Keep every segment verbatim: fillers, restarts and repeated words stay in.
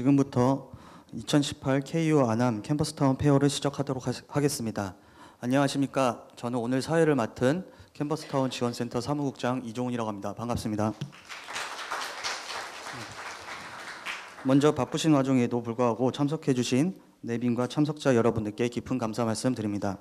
지금부터 이천십팔 케이유 아남 캠퍼스타운 페어를 시작하도록 하겠습니다. 안녕하십니까. 저는 오늘 사회를 맡은 캠퍼스타운 지원센터 사무국장 이종훈이라고 합니다. 반갑습니다. 먼저 바쁘신 와중에도 불구하고 참석해 주신 내빈과 참석자 여러분들께 깊은 감사 말씀드립니다.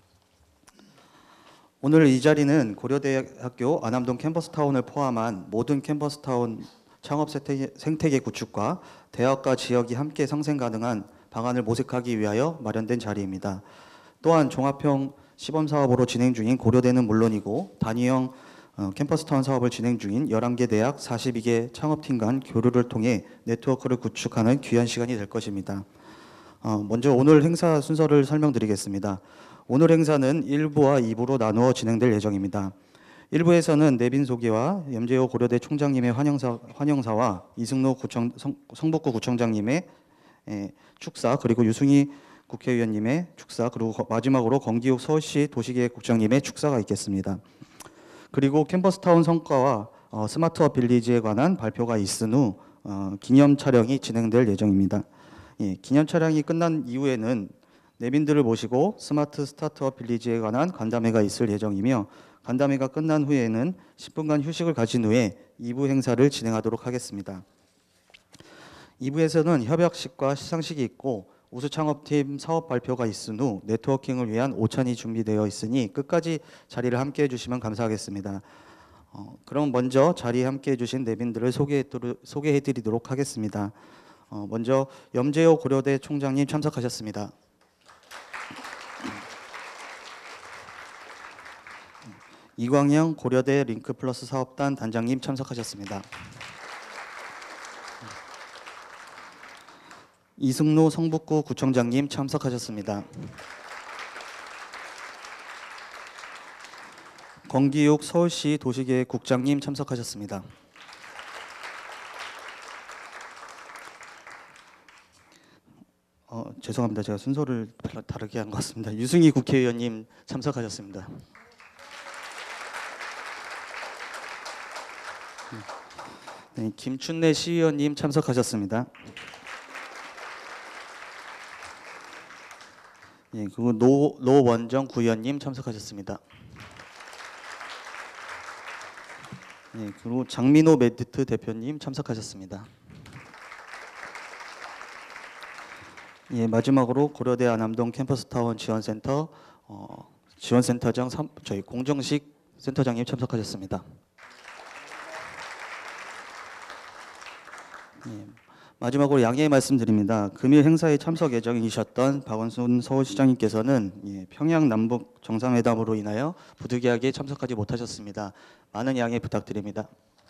오늘 이 자리는 고려대학교 안암동 캠퍼스타운을 포함한 모든 캠퍼스타운 창업 생태계 구축과 대학과 지역이 함께 상생 가능한 방안을 모색하기 위하여 마련된 자리입니다. 또한 종합형 시범사업으로 진행 중인 고려대는 물론이고 단위형 캠퍼스타운 사업을 진행 중인 열한 개 대학 사십이 개 창업팀 간 교류를 통해 네트워크를 구축하는 귀한 시간이 될 것입니다. 먼저 오늘 행사 순서를 설명드리겠습니다. 오늘 행사는 일 부와 이 부로 나누어 진행될 예정입니다. 일 부에서는 내빈 소개와 염재호 고려대 총장님의 환영사, 환영사와 이승로 구청, 성, 성북구 구청장님의 에, 축사, 그리고 유승희 국회의원님의 축사, 그리고 마지막으로 권기욱 서울시 도시계획국장님의 축사가 있겠습니다. 그리고 캠퍼스타운 성과와 어, 스마트업 빌리지에 관한 발표가 있은 후 어, 기념 촬영이 진행될 예정입니다. 예, 기념 촬영이 끝난 이후에는 내빈들을 모시고 스마트 스타트업 빌리지에 관한 간담회가 있을 예정이며 간담회가 끝난 후에는 십 분간 휴식을 가진 후에 이 부 행사를 진행하도록 하겠습니다. 이 부에서는 협약식과 시상식이 있고 우수창업팀 사업 발표가 있은 후 네트워킹을 위한 오찬이 준비되어 있으니 끝까지 자리를 함께해 주시면 감사하겠습니다. 어, 그럼 먼저 자리에 함께해 주신 내빈들을 소개해 드리도록 하겠습니다. 어, 먼저 염재호 고려대 총장님 참석하셨습니다. 이광영 고려대 링크플러스 사업단 단장님 참석하셨습니다. 이승로 성북구 구청장님 참석하셨습니다. 권기욱 서울시 도시계획국장님 참석하셨습니다. 어, 죄송합니다. 제가 순서를 다르게 한 것 같습니다. 유승희 국회의원님 참석하셨습니다. 네, 김춘래 시의원님 참석하셨습니다. 네, 그리고 노, 노원정 구의원님 참석하셨습니다. 네, 그리고 장민호 메디트 대표님 참석하셨습니다. 예, 마지막으로 고려대 안암동 캠퍼스타운 지원센터 어, 지원센터장 삼, 저희 공정식 센터장님 참석하셨습니다. 예, 마지막으로 양해 말씀드립니다. 금일 행사에 참석 예정이셨던 박원순 서울시장님께서는 예, 평양 남북 정상회담으로 인하여 부득이하게 참석하지 못하셨습니다. 많은 양해 부탁드립니다.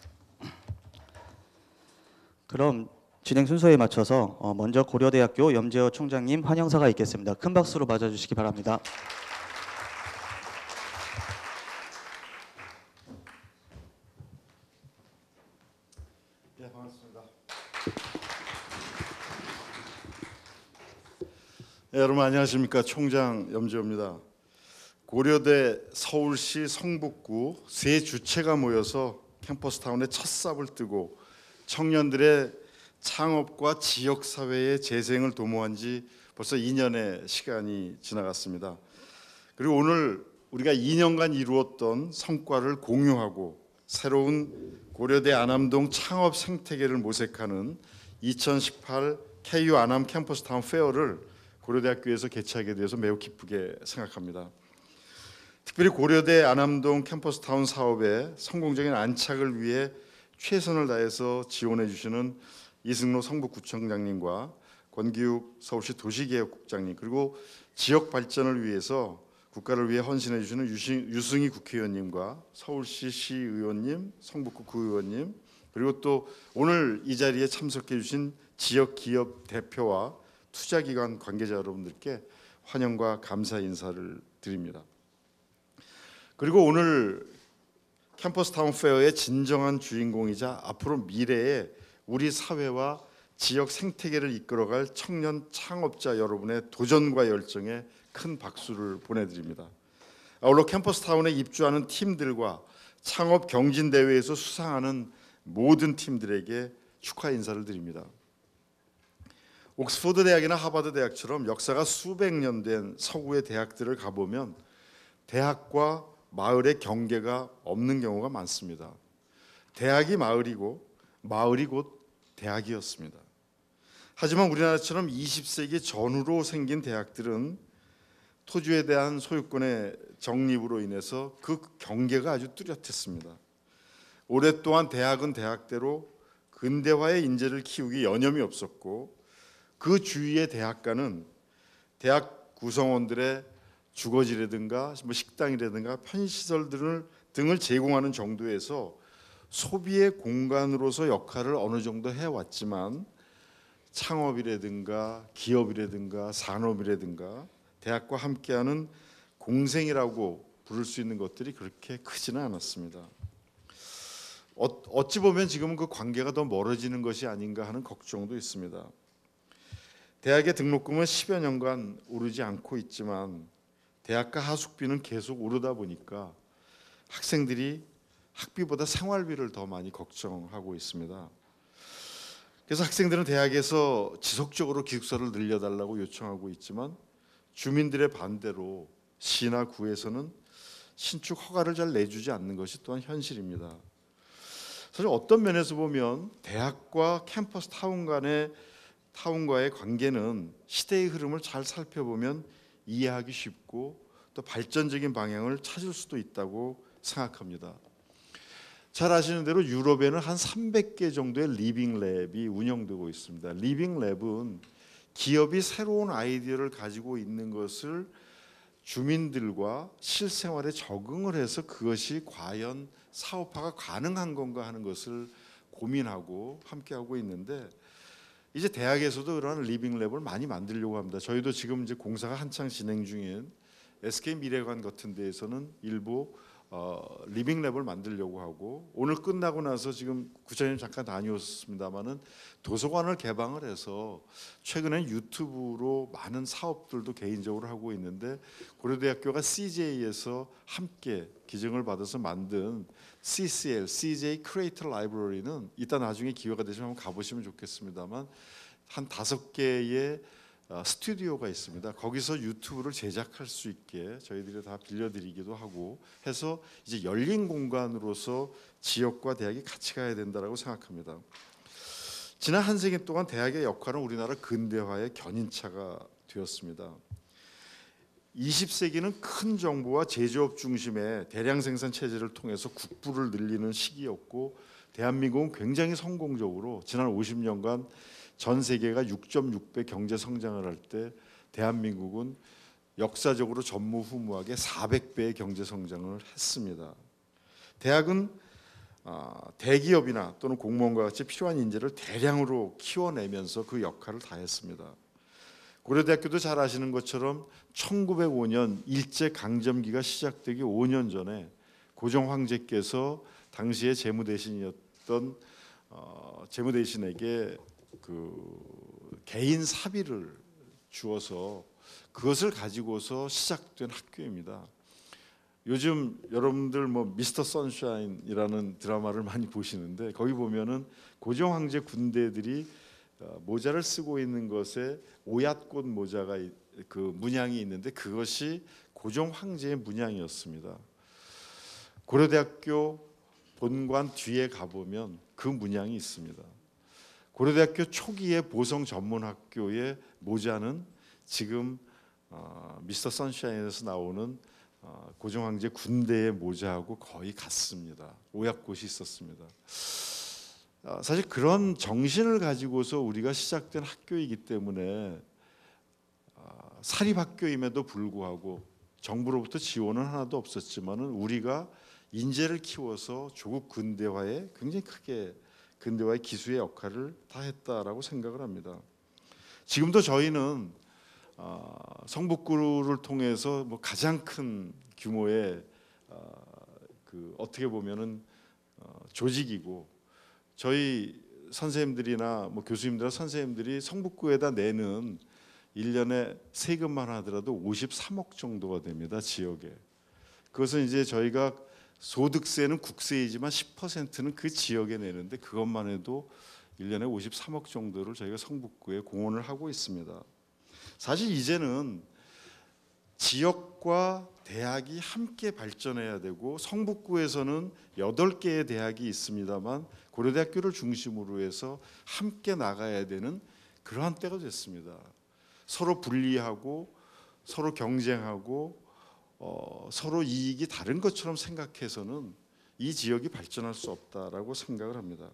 그럼 진행 순서에 맞춰서 어, 먼저 고려대학교 염재호 총장님 환영사가 있겠습니다. 큰 박수로 맞아주시기 바랍니다. 네, 반갑습니다. 네, 여러분 안녕하십니까. 총장 염재호입니다. 고려대 서울시 성북구 세 주체가 모여서 캠퍼스타운의 첫 삽을 뜨고 청년들의 창업과 지역사회의 재생을 도모한 지 벌써 이 년의 시간이 지나갔습니다. 그리고 오늘 우리가 이 년간 이루었던 성과를 공유하고 새로운 고려대 안암동 창업 생태계를 모색하는 이천십팔 케이유 안암 캠퍼스타운 페어를 고려대학교에서 개최하게 되어서 매우 기쁘게 생각합니다. 특별히 고려대 안암동 캠퍼스타운 사업의 성공적인 안착을 위해 최선을 다해서 지원해 주시는 이승로 성북구청장님과 권기욱 서울시 도시계획국장님, 그리고 지역 발전을 위해서 국가를 위해 헌신해 주시는 유승희 국회의원님과 서울시 시의원님, 성북구 구의원님, 그리고 또 오늘 이 자리에 참석해 주신 지역 기업 대표와 투자기관 관계자 여러분들께 환영과 감사 인사를 드립니다. 그리고 오늘 캠퍼스타운 페어의 진정한 주인공이자 앞으로 미래의 우리 사회와 지역 생태계를 이끌어갈 청년 창업자 여러분의 도전과 열정에 큰 박수를 보내드립니다. 아울러 캠퍼스타운에 입주하는 팀들과 창업 경진대회에서 수상하는 모든 팀들에게 축하 인사를 드립니다. 옥스퍼드 대학이나 하버드 대학처럼 역사가 수백 년 된 서구의 대학들을 가보면 대학과 마을의 경계가 없는 경우가 많습니다. 대학이 마을이고 마을이 곧 대학이었습니다. 하지만 우리나라처럼 이십 세기 전후로 생긴 대학들은 토지에 대한 소유권의 정립으로 인해서 그 경계가 아주 뚜렷했습니다. 오랫동안 대학은 대학대로 근대화의 인재를 키우기 여념이 없었고 그 주위의 대학가는 대학 구성원들의 주거지라든가 뭐 식당이라든가 편의시설 등을, 등을 제공하는 정도에서 소비의 공간으로서 역할을 어느 정도 해왔지만 창업이라든가 기업이라든가 산업이라든가 대학과 함께하는 공생이라고 부를 수 있는 것들이 그렇게 크지는 않았습니다. 어찌 보면 지금은 그 관계가 더 멀어지는 것이 아닌가 하는 걱정도 있습니다. 대학의 등록금은 십여 년간 오르지 않고 있지만 대학가 하숙비는 계속 오르다 보니까 학생들이 학비보다 생활비를 더 많이 걱정하고 있습니다. 그래서 학생들은 대학에서 지속적으로 기숙사를 늘려달라고 요청하고 있지만 주민들의 반대로 시나 구에서는 신축 허가를 잘 내주지 않는 것이 또한 현실입니다. 사실 어떤 면에서 보면 대학과 캠퍼스 타운 간의 타운과의 관계는 시대의 흐름을 잘 살펴보면 이해하기 쉽고 또 발전적인 방향을 찾을 수도 있다고 생각합니다. 잘 아시는 대로 유럽에는 한 삼백 개 정도의 리빙랩이 운영되고 있습니다. 리빙랩은 기업이 새로운 아이디어를 가지고 있는 것을 주민들과 실생활에 적응을 해서 그것이 과연 사업화가 가능한 건가 하는 것을 고민하고 함께하고 있는데 이제 대학에서도 그런 리빙랩을 많이 만들려고 합니다. 저희도 지금 이제 공사가 한창 진행 중인 에스케이 미래관 같은 데에서는 일부 어, 리빙랩을 만들려고 하고 오늘 끝나고 나서 지금 구청장님 잠깐 다녀오셨습니다마는 도서관을 개방을 해서 최근에 유튜브로 많은 사업들도 개인적으로 하고 있는데 고려대학교가 씨제이에서 함께 기증을 받아서 만든 씨씨엘, 씨제이 크리에이터 라이브러리는 이따 나중에 기회가 되시면 한번 가보시면 좋겠습니다만 한 다섯 개의 스튜디오가 있습니다. 거기서 유튜브를 제작할 수 있게 저희들이 다 빌려드리기도 하고 해서 이제 열린 공간으로서 지역과 대학이 같이 가야 된다라고 생각합니다. 지난 한 세기 동안 대학의 역할은 우리나라 근대화의 견인차가 되었습니다. 이십 세기는 큰 정부와 제조업 중심의 대량 생산 체제를 통해서 국부를 늘리는 시기였고 대한민국은 굉장히 성공적으로 지난 오십 년간 전 세계가 육 점 육 배 경제 성장을 할 때 대한민국은 역사적으로 전무후무하게 사백 배의 경제 성장을 했습니다. 대학은 대기업이나 또는 공무원과 같이 필요한 인재를 대량으로 키워내면서 그 역할을 다했습니다. 고려대학교도 잘 아시는 것처럼 천구백오 년 일제강점기가 시작되기 오 년 전에 고종 황제께서 당시의 재무대신이었던 어, 재무대신에게 그 개인 사비를 주어서 그것을 가지고서 시작된 학교입니다. 요즘 여러분들 뭐 미스터 선샤인이라는 드라마를 많이 보시는데 거기 보면은 고종 황제 군대들이 모자를 쓰고 있는 것에 오얏꽃 모자가 그 문양이 있는데 그것이 고종 황제의 문양이었습니다. 고려대학교 본관 뒤에 가보면 그 문양이 있습니다. 고려대학교 초기의 보성 전문학교의 모자는 지금 어, 미스터 선샤인에서 나오는 어, 고종 황제 군대의 모자하고 거의 같습니다. 오얏꽃이 있었습니다. 어, 사실 그런 정신을 가지고서 우리가 시작된 학교이기 때문에 어, 사립학교임에도 불구하고 정부로부터 지원은 하나도 없었지만은 우리가 인재를 키워서 조국 근대화에 굉장히 크게 근대화의 기수의 역할을 다했다라고 생각을 합니다. 지금도 저희는 어, 성북구를 통해서 뭐 가장 큰 규모의 어, 그 어떻게 보면은 어, 조직이고 저희 선생님들이나 뭐 교수님들이나 선생님들이 성북구에다 내는 일 년에 세금만 하더라도 오십삼억 정도가 됩니다. 지역에. 그것은 이제 저희가 소득세는 국세이지만 십 퍼센트는 그 지역에 내는데 그것만 해도 일 년에 오십삼억 정도를 저희가 성북구에 공헌을 하고 있습니다. 사실 이제는 지역과 대학이 함께 발전해야 되고, 성북구에서는 여덟 개의 대학이 있습니다만 고려대학교를 중심으로 해서 함께 나가야 되는 그러한 때가 됐습니다. 서로 분리하고 서로 경쟁하고 어, 서로 이익이 다른 것처럼 생각해서는 이 지역이 발전할 수 없다라고 생각을 합니다.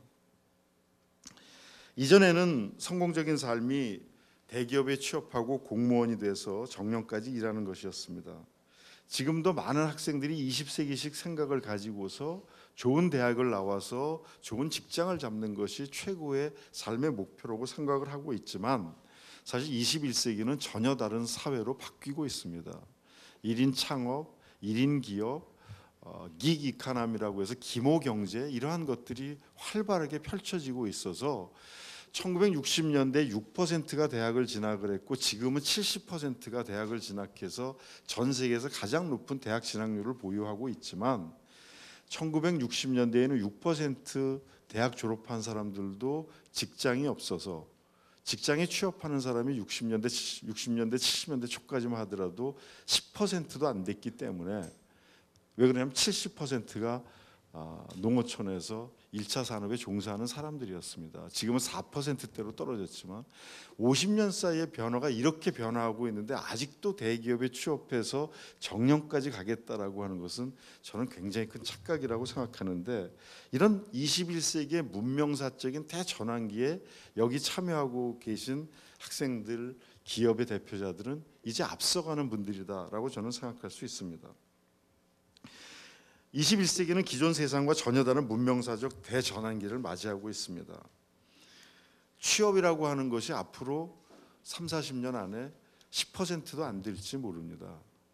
이전에는 성공적인 삶이 대기업에 취업하고 공무원이 돼서 정년까지 일하는 것이었습니다. 지금도 많은 학생들이 이십 세기식 생각을 가지고서 좋은 대학을 나와서 좋은 직장을 잡는 것이 최고의 삶의 목표라고 생각을 하고 있지만, 사실 이십일 세기는 전혀 다른 사회로 바뀌고 있습니다. 일 인 창업, 일 인 기업, 어, 긱 이카노미라고 해서 기모 경제, 이러한 것들이 활발하게 펼쳐지고 있어서 천구백육십 년대 육 퍼센트가 대학을 진학을 했고, 지금은 칠십 퍼센트가 대학을 진학해서 전 세계에서 가장 높은 대학 진학률을 보유하고 있지만, 천구백육십 년대에는 육 퍼센트 대학 졸업한 사람들도 직장이 없어서, 직장에 취업하는 사람이 육십 년대, 육십 년대, 칠십 년대 초까지만 하더라도 십 퍼센트도 안 됐기 때문에, 왜 그러냐면 칠십 퍼센트가 농어촌에서 일 차 산업에 종사하는 사람들이었습니다. 지금은 사 퍼센트대로 떨어졌지만 오십 년 사이의 변화가 이렇게 변화하고 있는데, 아직도 대기업에 취업해서 정년까지 가겠다라고 하는 것은 저는 굉장히 큰 착각이라고 생각하는데, 이런 이십일 세기의 문명사적인 대전환기에 여기 참여하고 계신 학생들, 기업의 대표자들은 이제 앞서가는 분들이다라고 저는 생각할 수 있습니다. 이십일 세기는 기존 세상과 전혀 다른 문명사적 대전환기를 맞이하고 있습니다. 취업이라고 하는 것이 앞으로 삼사십 년 안에 십 퍼센트도 안 될지 모릅니다.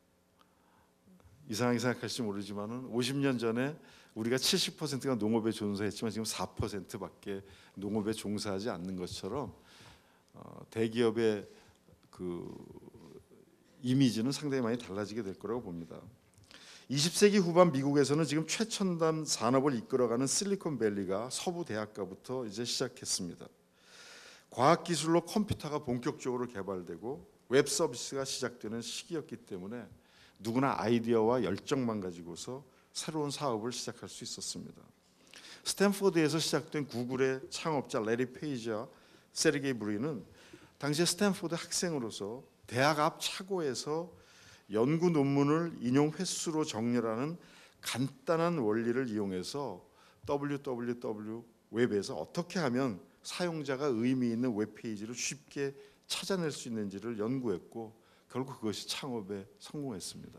이상하게 생각할지 모르지만 오십 년 전에 우리가 칠십 퍼센트가 농업에 종사했지만 지금 사 퍼센트밖에 농업에 종사하지 않는 것처럼 대기업의 그 이미지는 상당히 많이 달라지게 될 거라고 봅니다. 이십 세기 후반 미국에서는 지금 최첨단 산업을 이끌어가는 실리콘밸리가 서부 대학가부터 이제 시작했습니다. 과학기술로 컴퓨터가 본격적으로 개발되고 웹 서비스가 시작되는 시기였기 때문에 누구나 아이디어와 열정만 가지고서 새로운 사업을 시작할 수 있었습니다. 스탠포드에서 시작된 구글의 창업자 레리 페이지와 세르게이 브린은 당시에 스탠포드 학생으로서 대학 앞 차고에서 연구 논문을 인용 횟수로 정렬하는 간단한 원리를 이용해서 더블유 더블유 더블유 웹에서 어떻게 하면 사용자가 의미 있는 웹페이지를 쉽게 찾아낼 수 있는지를 연구했고, 결국 그것이 창업에 성공했습니다.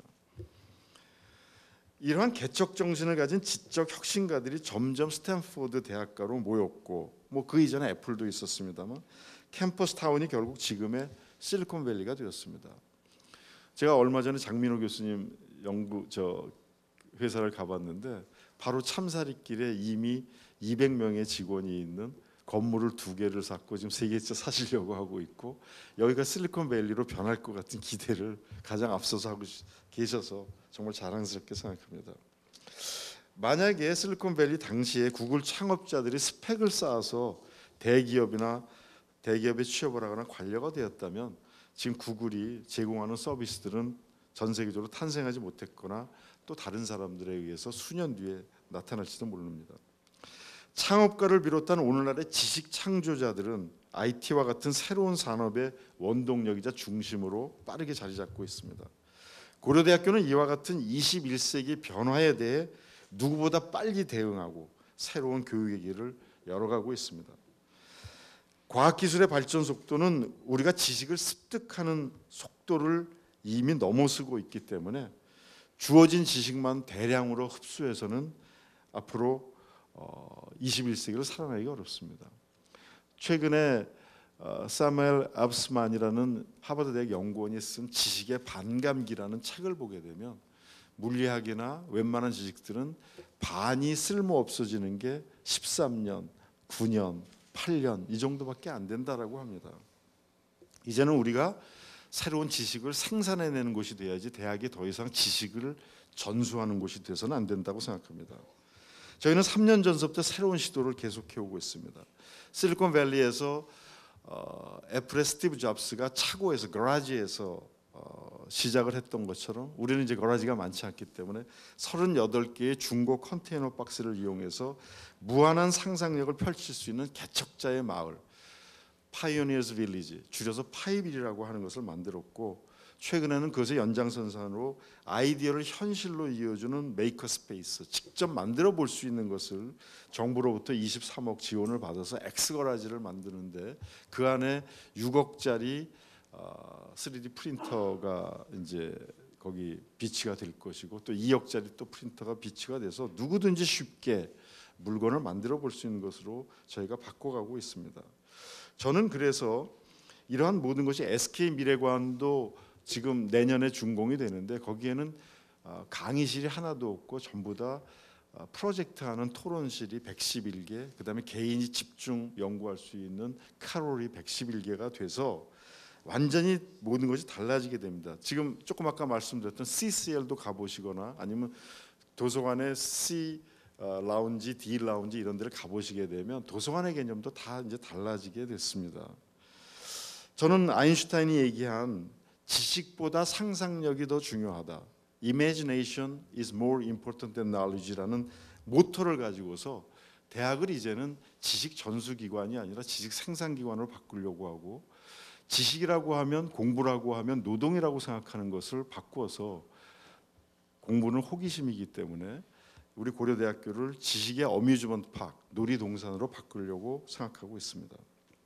이러한 개척 정신을 가진 지적 혁신가들이 점점 스탠포드 대학가로 모였고, 뭐 그 이전에 애플도 있었습니다만 캠퍼스 타운이 결국 지금의 실리콘밸리가 되었습니다. 제가 얼마 전에 장민호 교수님 연구 저 회사를 가봤는데, 바로 참사리길에 이미 이백 명의 직원이 있는 건물을 두 개를 샀고 지금 세 개째 사시려고 하고 있고, 여기가 실리콘밸리로 변할 것 같은 기대를 가장 앞서서 하고 계셔서 정말 자랑스럽게 생각합니다. 만약에 실리콘밸리 당시에 구글 창업자들이 스펙을 쌓아서 대기업이나 대기업에 취업을 하거나 관료가 되었다면, 지금 구글이 제공하는 서비스들은 전 세계적으로 탄생하지 못했거나 또 다른 사람들에 의해서 수년 뒤에 나타날지도 모릅니다. 창업가를 비롯한 오늘날의 지식 창조자들은 아이티와 같은 새로운 산업의 원동력이자 중심으로 빠르게 자리 잡고 있습니다. 고려대학교는 이와 같은 이십일 세기 변화에 대해 누구보다 빨리 대응하고 새로운 교육의 길을 열어가고 있습니다. 과학기술의 발전 속도는 우리가 지식을 습득하는 속도를 이미 넘어서고 있기 때문에 주어진 지식만 대량으로 흡수해서는 앞으로 이십일 세기를 살아내기 어렵습니다. 최근에 사무엘 압스만이라는 하버드 대학 연구원이 쓴 지식의 반감기라는 책을 보게 되면, 물리학이나 웬만한 지식들은 반이 쓸모 없어지는 게 십삼 년, 구 년, 팔 년 이 정도밖에 안 된다라고 합니다. 이제는 우리가 새로운 지식을 생산해내는 곳이 돼야지 대학이 더 이상 지식을 전수하는 곳이 돼서는 안 된다고 생각합니다. 저희는 삼 년 전서부터 새로운 시도를 계속해 오고 있습니다. 실리콘밸리에서 어, 애플의 스티브 잡스가 차고에서 거라지에서 어, 시작을 했던 것처럼 우리는 이제 거라지가 많지 않기 때문에 서른여덟 개의 중고 컨테이너 박스를 이용해서 무한한 상상력을 펼칠 수 있는 개척자의 마을, 파이오니어스 빌리지, 줄여서 파이빌이라고 하는 것을 만들었고, 최근에는 그것의 연장선상으로 아이디어를 현실로 이어주는 메이커 스페이스, 직접 만들어 볼 수 있는 것을 정부로부터 이십삼억 지원을 받아서 엑스거라지를 만드는데, 그 안에 육억짜리 쓰리디 프린터가 이제 거기 비치가 될 것이고, 또 이억짜리 또 프린터가 비치가 돼서 누구든지 쉽게 물건을 만들어 볼 수 있는 것으로 저희가 바꿔가고 있습니다. 저는 그래서 이러한 모든 것이 에스케이 미래관도 지금 내년에 준공이 되는데, 거기에는 강의실이 하나도 없고 전부 다 프로젝트하는 토론실이 백십일 개, 그다음에 개인이 집중 연구할 수 있는 카롤이 백십일 개가 돼서 완전히 모든 것이 달라지게 됩니다. 지금 조금 아까 말씀드렸던 씨씨엘도 가보시거나 아니면 도서관의 C 라운지, D 라운지 이런 데를 가보시게 되면 도서관의 개념도 다 이제 달라지게 됐습니다. 저는 아인슈타인이 얘기한 지식보다 상상력이 더 중요하다, Imagination is more important than knowledge라는 모토를 가지고서 대학을 이제는 지식 전수기관이 아니라 지식 생산기관으로 바꾸려고 하고, 지식이라고 하면, 공부라고 하면 노동이라고 생각하는 것을 바꾸어서 공부는 호기심이기 때문에 우리 고려대학교를 지식의 어뮤즈먼트 파크, 놀이동산으로 바꾸려고 생각하고 있습니다.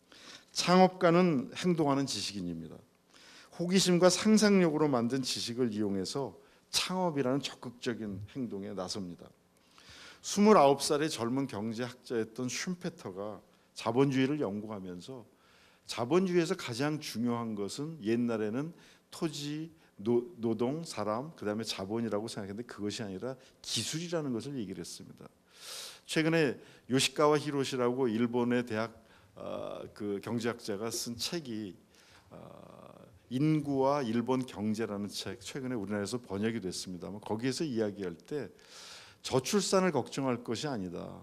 창업가는 행동하는 지식인입니다. 호기심과 상상력으로 만든 지식을 이용해서 창업이라는 적극적인 행동에 나섭니다. 스물아홉 살의 젊은 경제학자였던 슌페터가 자본주의를 연구하면서 자본주의에서 가장 중요한 것은 옛날에는 토지, 노, 노동, 사람, 그 다음에 자본이라고 생각했는데 그것이 아니라 기술이라는 것을 얘기를 했습니다. 최근에 요시카와 히로시라고 일본의 대학 어, 그 경제학자가 쓴 책이 어, 인구와 일본 경제라는 책, 최근에 우리나라에서 번역이 됐습니다만, 거기에서 이야기할 때 저출산을 걱정할 것이 아니다.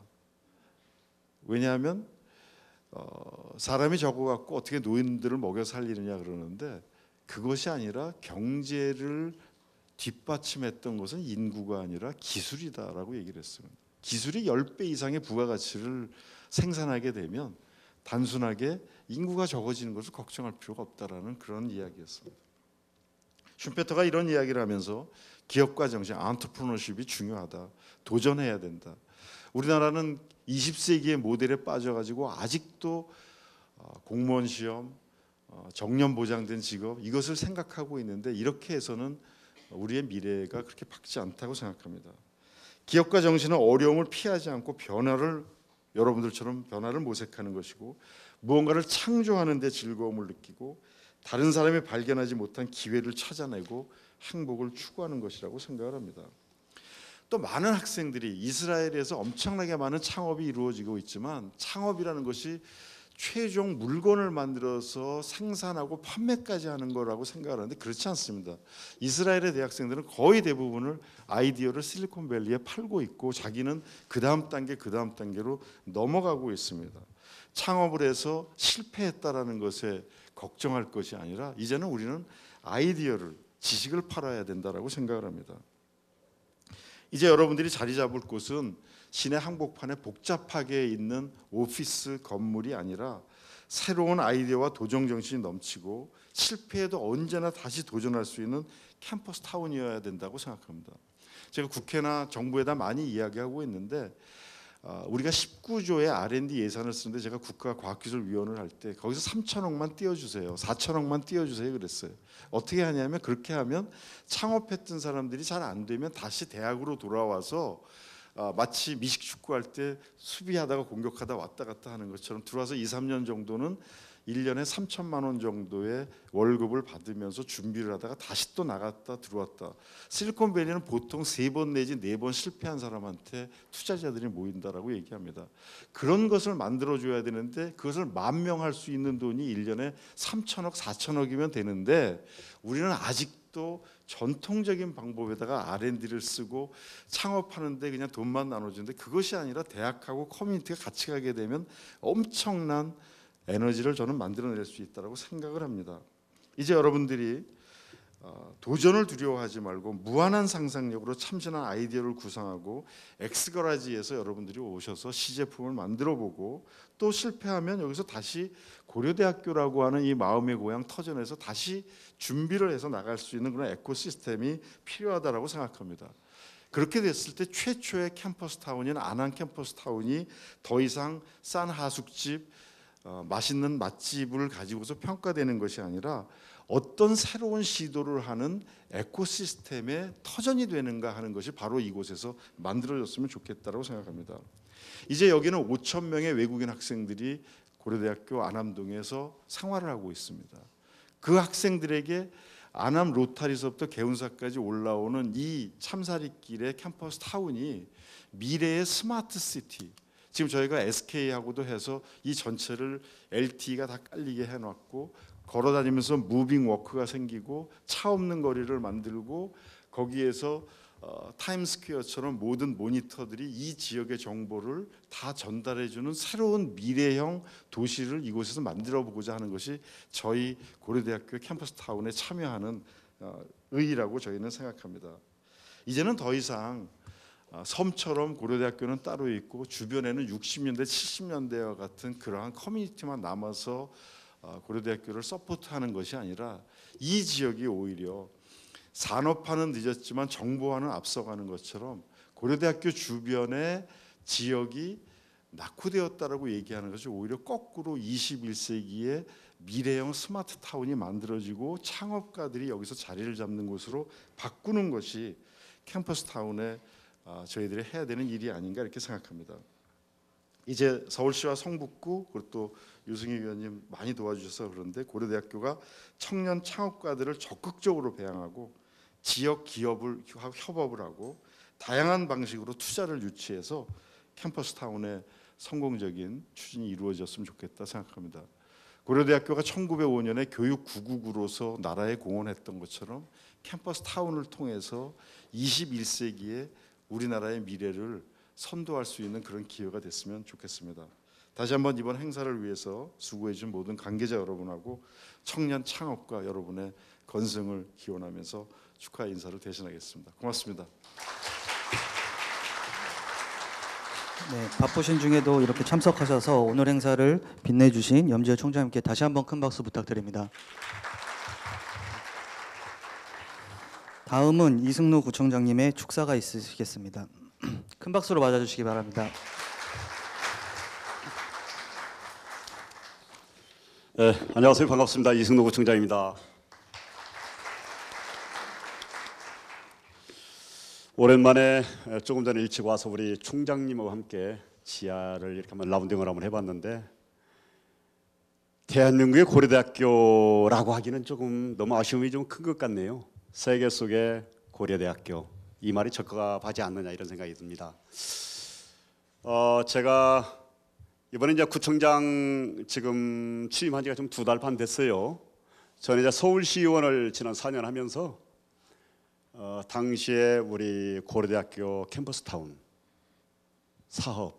왜냐하면 어, 사람이 적어갖고 어떻게 노인들을 먹여 살리느냐 그러는데, 그것이 아니라 경제를 뒷받침했던 것은 인구가 아니라 기술이다라고 얘기를 했습니다. 기술이 십 배 이상의 부가가치를 생산하게 되면 단순하게 인구가 적어지는 것을 걱정할 필요가 없다라는 그런 이야기였습니다. 슌페터가 이런 이야기를 하면서 기업가 정신, 안트프로너십이 중요하다, 도전해야 된다. 우리나라는 이십 세기의 모델에 빠져가지고 아직도 공무원 시험, 정년 보장된 직업, 이것을 생각하고 있는데, 이렇게 해서는 우리의 미래가 그렇게 밝지 않다고 생각합니다. 기업가 정신은 어려움을 피하지 않고 변화를, 여러분들처럼 변화를 모색하는 것이고, 무언가를 창조하는 데 즐거움을 느끼고 다른 사람이 발견하지 못한 기회를 찾아내고 행복을 추구하는 것이라고 생각을 합니다. 또 많은 학생들이 이스라엘에서 엄청나게 많은 창업이 이루어지고 있지만, 창업이라는 것이 최종 물건을 만들어서 생산하고 판매까지 하는 거라고 생각을 하는데 그렇지 않습니다. 이스라엘의 대학생들은 거의 대부분을 아이디어를 실리콘밸리에 팔고 있고, 자기는 그 다음 단계 그 다음 단계로 넘어가고 있습니다. 창업을 해서 실패했다라는 것에 걱정할 것이 아니라 이제는 우리는 아이디어를, 지식을 팔아야 된다라고 생각을 합니다. 이제 여러분들이 자리 잡을 곳은 시내 한복판에 복잡하게 있는 오피스 건물이 아니라 새로운 아이디어와 도전 정신이 넘치고 실패해도 언제나 다시 도전할 수 있는 캠퍼스 타운이어야 된다고 생각합니다. 제가 국회나 정부에다 많이 이야기하고 있는데, 우리가 십구 조의 알 앤 디 예산을 쓰는데, 제가 국가과학기술위원회를 할 때 거기서 삼천억만 띄워주세요, 사천억만 띄워주세요 그랬어요. 어떻게 하냐면, 그렇게 하면 창업했던 사람들이 잘 안 되면 다시 대학으로 돌아와서 마치 미식축구 할 때 수비하다가 공격하다 왔다 갔다 하는 것처럼 들어와서 이, 삼 년 정도는 일 년에 삼천만 원 정도의 월급을 받으면서 준비를 하다가 다시 또 나갔다 들어왔다. 실리콘밸리는 보통 세 번 내지 네 번 실패한 사람한테 투자자들이 모인다라고 얘기합니다. 그런 것을 만들어줘야 되는데, 그것을 만 명 할 수 있는 돈이 일 년에 삼천억, 사천억이면 되는데, 우리는 아직 아직도 전통적인 방법에다가 알 앤 디를 쓰고 창업하는데 그냥 돈만 나눠주는데, 그것이 아니라 대학하고 커뮤니티가 같이 가게 되면 엄청난 에너지를 저는 만들어낼 수 있다고 생각을 합니다. 이제 여러분들이 도전을 두려워하지 말고 무한한 상상력으로 참신한 아이디어를 구상하고 엑스거라지에서 여러분들이 오셔서 시제품을 만들어보고, 또 실패하면 여기서 다시 고려대학교라고 하는 이 마음의 고향 터전에서 다시 준비를 해서 나갈 수 있는 그런 에코시스템이 필요하다고 생각합니다. 그렇게 됐을 때 최초의 캠퍼스타운인 안암 캠퍼스타운이 더 이상 싼 하숙집, 어, 맛있는 맛집을 가지고서 평가되는 것이 아니라 어떤 새로운 시도를 하는 에코시스템의 터전이 되는가 하는 것이 바로 이곳에서 만들어졌으면 좋겠다고 생각합니다. 이제 여기는 오천 명의 외국인 학생들이 고려대학교 안암동에서 생활을 하고 있습니다. 그 학생들에게 안암 로타리서부터 개운사까지 올라오는 이 참사리길의 캠퍼스 타운이 미래의 스마트 시티, 지금 저희가 에스케이하고도 해서 이 전체를 엘티이가 다 깔리게 해놨고, 걸어다니면서 무빙 워크가 생기고 차 없는 거리를 만들고, 거기에서 어, 타임스퀘어처럼 모든 모니터들이 이 지역의 정보를 다 전달해주는 새로운 미래형 도시를 이곳에서 만들어보고자 하는 것이 저희 고려대학교 캠퍼스타운에 참여하는 어, 의의라고 저희는 생각합니다. 이제는 더 이상 어, 섬처럼 고려대학교는 따로 있고 주변에는 육십 년대, 칠십 년대와 같은 그러한 커뮤니티만 남아서 어, 고려대학교를 서포트하는 것이 아니라, 이 지역이 오히려 산업화는 늦었지만 정보화는 앞서가는 것처럼 고려대학교 주변의 지역이 낙후되었다라고 얘기하는 것이 오히려 거꾸로 이십일 세기의 미래형 스마트 타운이 만들어지고 창업가들이 여기서 자리를 잡는 곳으로 바꾸는 것이 캠퍼스 타운에 저희들이 해야 되는 일이 아닌가 이렇게 생각합니다. 이제 서울시와 성북구, 그리고 또 유승희 위원님 많이 도와주셔서 그런데, 고려대학교가 청년 창업가들을 적극적으로 배양하고 지역 기업을 협업을 하고 다양한 방식으로 투자를 유치해서 캠퍼스 타운의 성공적인 추진이 이루어졌으면 좋겠다 생각합니다. 고려대학교가 천구백오 년에 교육 구국으로서 나라에 공헌했던 것처럼 캠퍼스 타운을 통해서 이십일 세기에 우리나라의 미래를 선도할 수 있는 그런 기회가 됐으면 좋겠습니다. 다시 한번 이번 행사를 위해서 수고해 주신 모든 관계자 여러분하고 청년 창업가 여러분의 건승을 기원하면서 축하 인사를 대신하겠습니다. 고맙습니다. 네, 바쁘신 중에도 이렇게 참석하셔서 오늘 행사를 빛내주신 염지열 총장님께 다시 한번 큰 박수 부탁드립니다. 다음은 이승루 구청장님의 축사가 있으시겠습니다. 큰 박수로 맞아주시기 바랍니다. 네, 안녕하세요. 반갑습니다. 이승루 구청장입니다. 오랜만에 조금 전에 일찍 와서 우리 총장님과 함께 지하를 이렇게 한번 라운딩을 한번 해봤는데, 대한민국의 고려대학교라고 하기는 조금 너무 아쉬움이 좀 큰 것 같네요. 세계 속의 고려대학교, 이 말이 적합하지 않느냐 이런 생각이 듭니다. 어, 제가 이번에 이제 구청장 지금 취임한 지가 좀 두 달 반 됐어요. 저는 이제 서울시의원을 지난 사 년 하면서 어, 당시에 우리 고려대학교 캠퍼스타운 사업을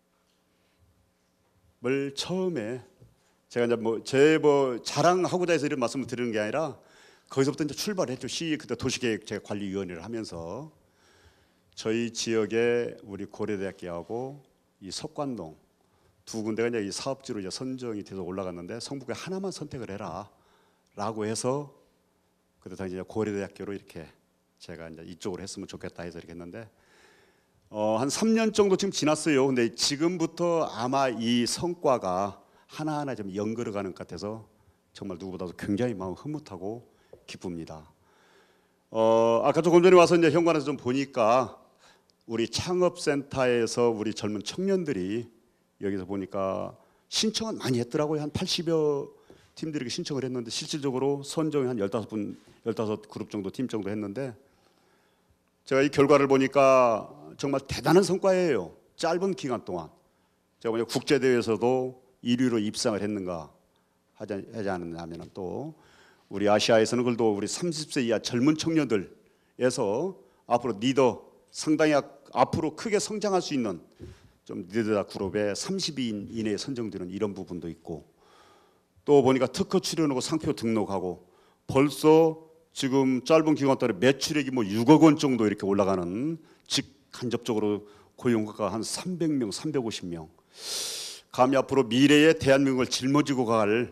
처음에 제가 이제 뭐 제 뭐 자랑하고자 해서 이런 말씀을 드리는 게 아니라, 거기서부터 이제 출발했죠. 시 그때 도시계획 제가 관리위원회를 하면서 저희 지역에 우리 고려대학교하고 이 석관동 두 군데가 이제 이 사업지로 이제 선정이 돼서 올라갔는데, 성북에 하나만 선택을 해라라고 해서 그때 당시 이제 고려대학교로 이렇게 제가 이제 이쪽으로 했으면 좋겠다 해서 이렇게 했는데, 어, 한 삼 년 정도 지금 지났어요. 근데 지금부터 아마 이 성과가 하나하나 좀 연결어가는 것 같아서 정말 누구보다도 굉장히 마음 흐뭇하고 기쁩니다. 어, 아까 조금 전에 와서 이제 현관에서 좀 보니까 우리 창업센터에서 우리 젊은 청년들이 여기서 보니까 신청은 많이 했더라고요. 한 팔십여 팀들이 신청을 했는데, 실질적으로 선정이 한 열다섯 분, 열다섯 그룹 정도, 팀 정도 했는데, 제가 이 결과를 보니까 정말 대단한 성과예요. 짧은 기간 동안. 제가 보니까 국제대회에서도 일 위로 입상을 했는가 하지, 하지 않느냐면 또 우리 아시아에서는 그래도 우리 삼십 세 이하 젊은 청년들에서 앞으로 리더 상당히 앞으로 크게 성장할 수 있는 좀 리더다 그룹에 삼십 인 이내에 선정되는 이런 부분도 있고, 또 보니까 특허 출연하고 상표 등록하고 벌써 지금 짧은 기간 동안에 매출액이 뭐 육억 원 정도 이렇게 올라가는, 직간접적으로 고용가가 한 삼백 명, 삼백오십 명. 감히 앞으로 미래의 대한민국을 짊어지고 갈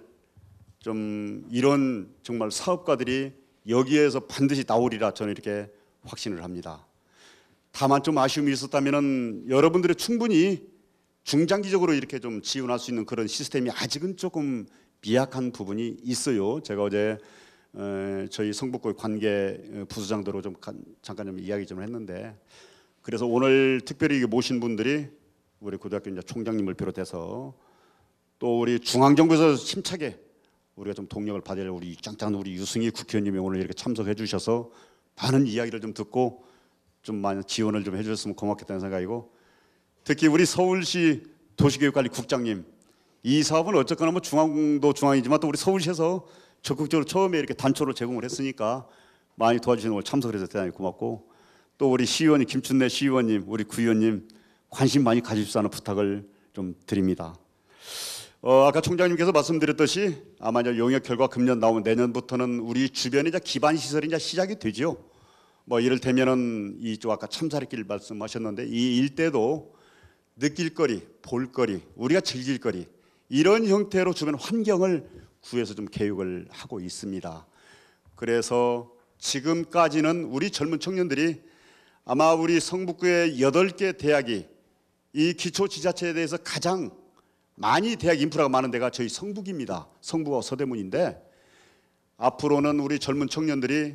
좀 이런 정말 사업가들이 여기에서 반드시 나오리라 저는 이렇게 확신을 합니다. 다만 좀 아쉬움이 있었다면은 여러분들이 충분히 중장기적으로 이렇게 좀 지원할 수 있는 그런 시스템이 아직은 조금 미약한 부분이 있어요. 제가 어제 저희 성북구 관계 부서장들로 좀 잠깐 좀 이야기 좀 했는데, 그래서 오늘 특별히 모신 분들이 우리 고등학교 이제 총장님을 비롯해서 또 우리 중앙정부에서 힘차게 우리가 좀 동력을 받아야 할 우리 짱짱 우리 유승희 국회의원님이 오늘 이렇게 참석해 주셔서 많은 이야기를 좀 듣고 좀 많은 지원을 좀 해주셨으면 고맙겠다는 생각이고, 특히 우리 서울시 도시계획관리국장님, 이 사업은 어쨌거나 뭐 중앙도 중앙이지만 또 우리 서울시에서 적극적으로 처음에 이렇게 단초를 제공을 했으니까 많이 도와주시는 걸 참석을 해서 대단히 고맙고, 또 우리 시의원님 김춘래 시의원님, 우리 구의원님 관심 많이 가지십사는 부탁을 좀 드립니다. 어, 아까 총장님께서 말씀드렸듯이 아마 이제 용역 결과 금년 나오면 내년부터는 우리 주변에 이제 기반 시설이 이제 시작이 되죠. 뭐 이를테면은 이쪽 아까 참사리길 말씀하셨는데 이 일대도 느낄거리, 볼거리, 우리가 즐길거리 이런 형태로 주변 환경을 구해서 좀 계획을 하고 있습니다. 그래서 지금까지는 우리 젊은 청년들이 아마 우리 성북구의 여덟 개 대학이 이 기초지자체에 대해서 가장 많이 대학 인프라가 많은 데가 저희 성북입니다. 성북과 서대문인데, 앞으로는 우리 젊은 청년들이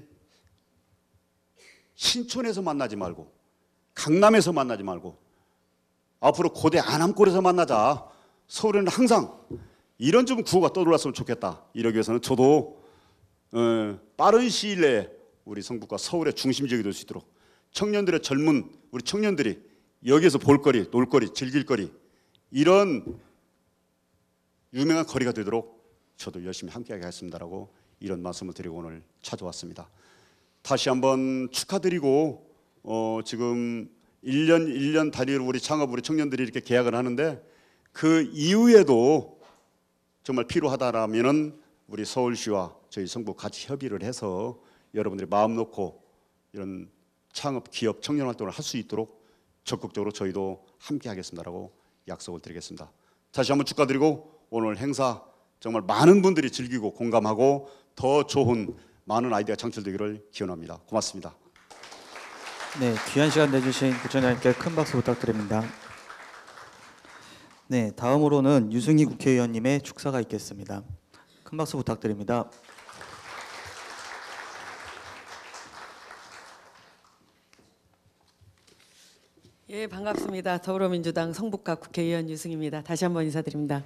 신촌에서 만나지 말고 강남에서 만나지 말고 앞으로 고대 안암골에서 만나자. 서울에는 항상 이런 좀 구호가 떠올랐으면 좋겠다. 이러기 위해서는 저도 어, 빠른 시일 내에 우리 성북과 서울의 중심 지역이 될 수 있도록 청년들의 젊은 우리 청년들이 여기에서 볼거리, 놀거리, 즐길거리 이런 유명한 거리가 되도록 저도 열심히 함께하게 하겠습니다라고 이런 말씀을 드리고 오늘 찾아왔습니다. 다시 한번 축하드리고 어, 지금 일 년 일 년 단위로 우리 창업 우리 청년들이 이렇게 계약을 하는데 그 이후에도 정말 필요하다라면은 우리 서울시와 저희 성북 같이 협의를 해서 여러분들이 마음 놓고 이런 창업 기업 청년 활동을 할 수 있도록 적극적으로 저희도 함께 하겠습니다라고 약속을 드리겠습니다. 다시 한번 축하드리고 오늘 행사 정말 많은 분들이 즐기고 공감하고 더 좋은 많은 아이디어가 창출되기를 기원합니다. 고맙습니다. 네, 귀한 시간 내주신 부총장님께 큰 박수 부탁드립니다. 네, 다음으로는 유승희 국회의원님의 축사가 있겠습니다. 큰 박수 부탁드립니다. 예, 반갑습니다. 더불어민주당 성북갑 국회의원 유승희입니다. 다시 한번 인사드립니다.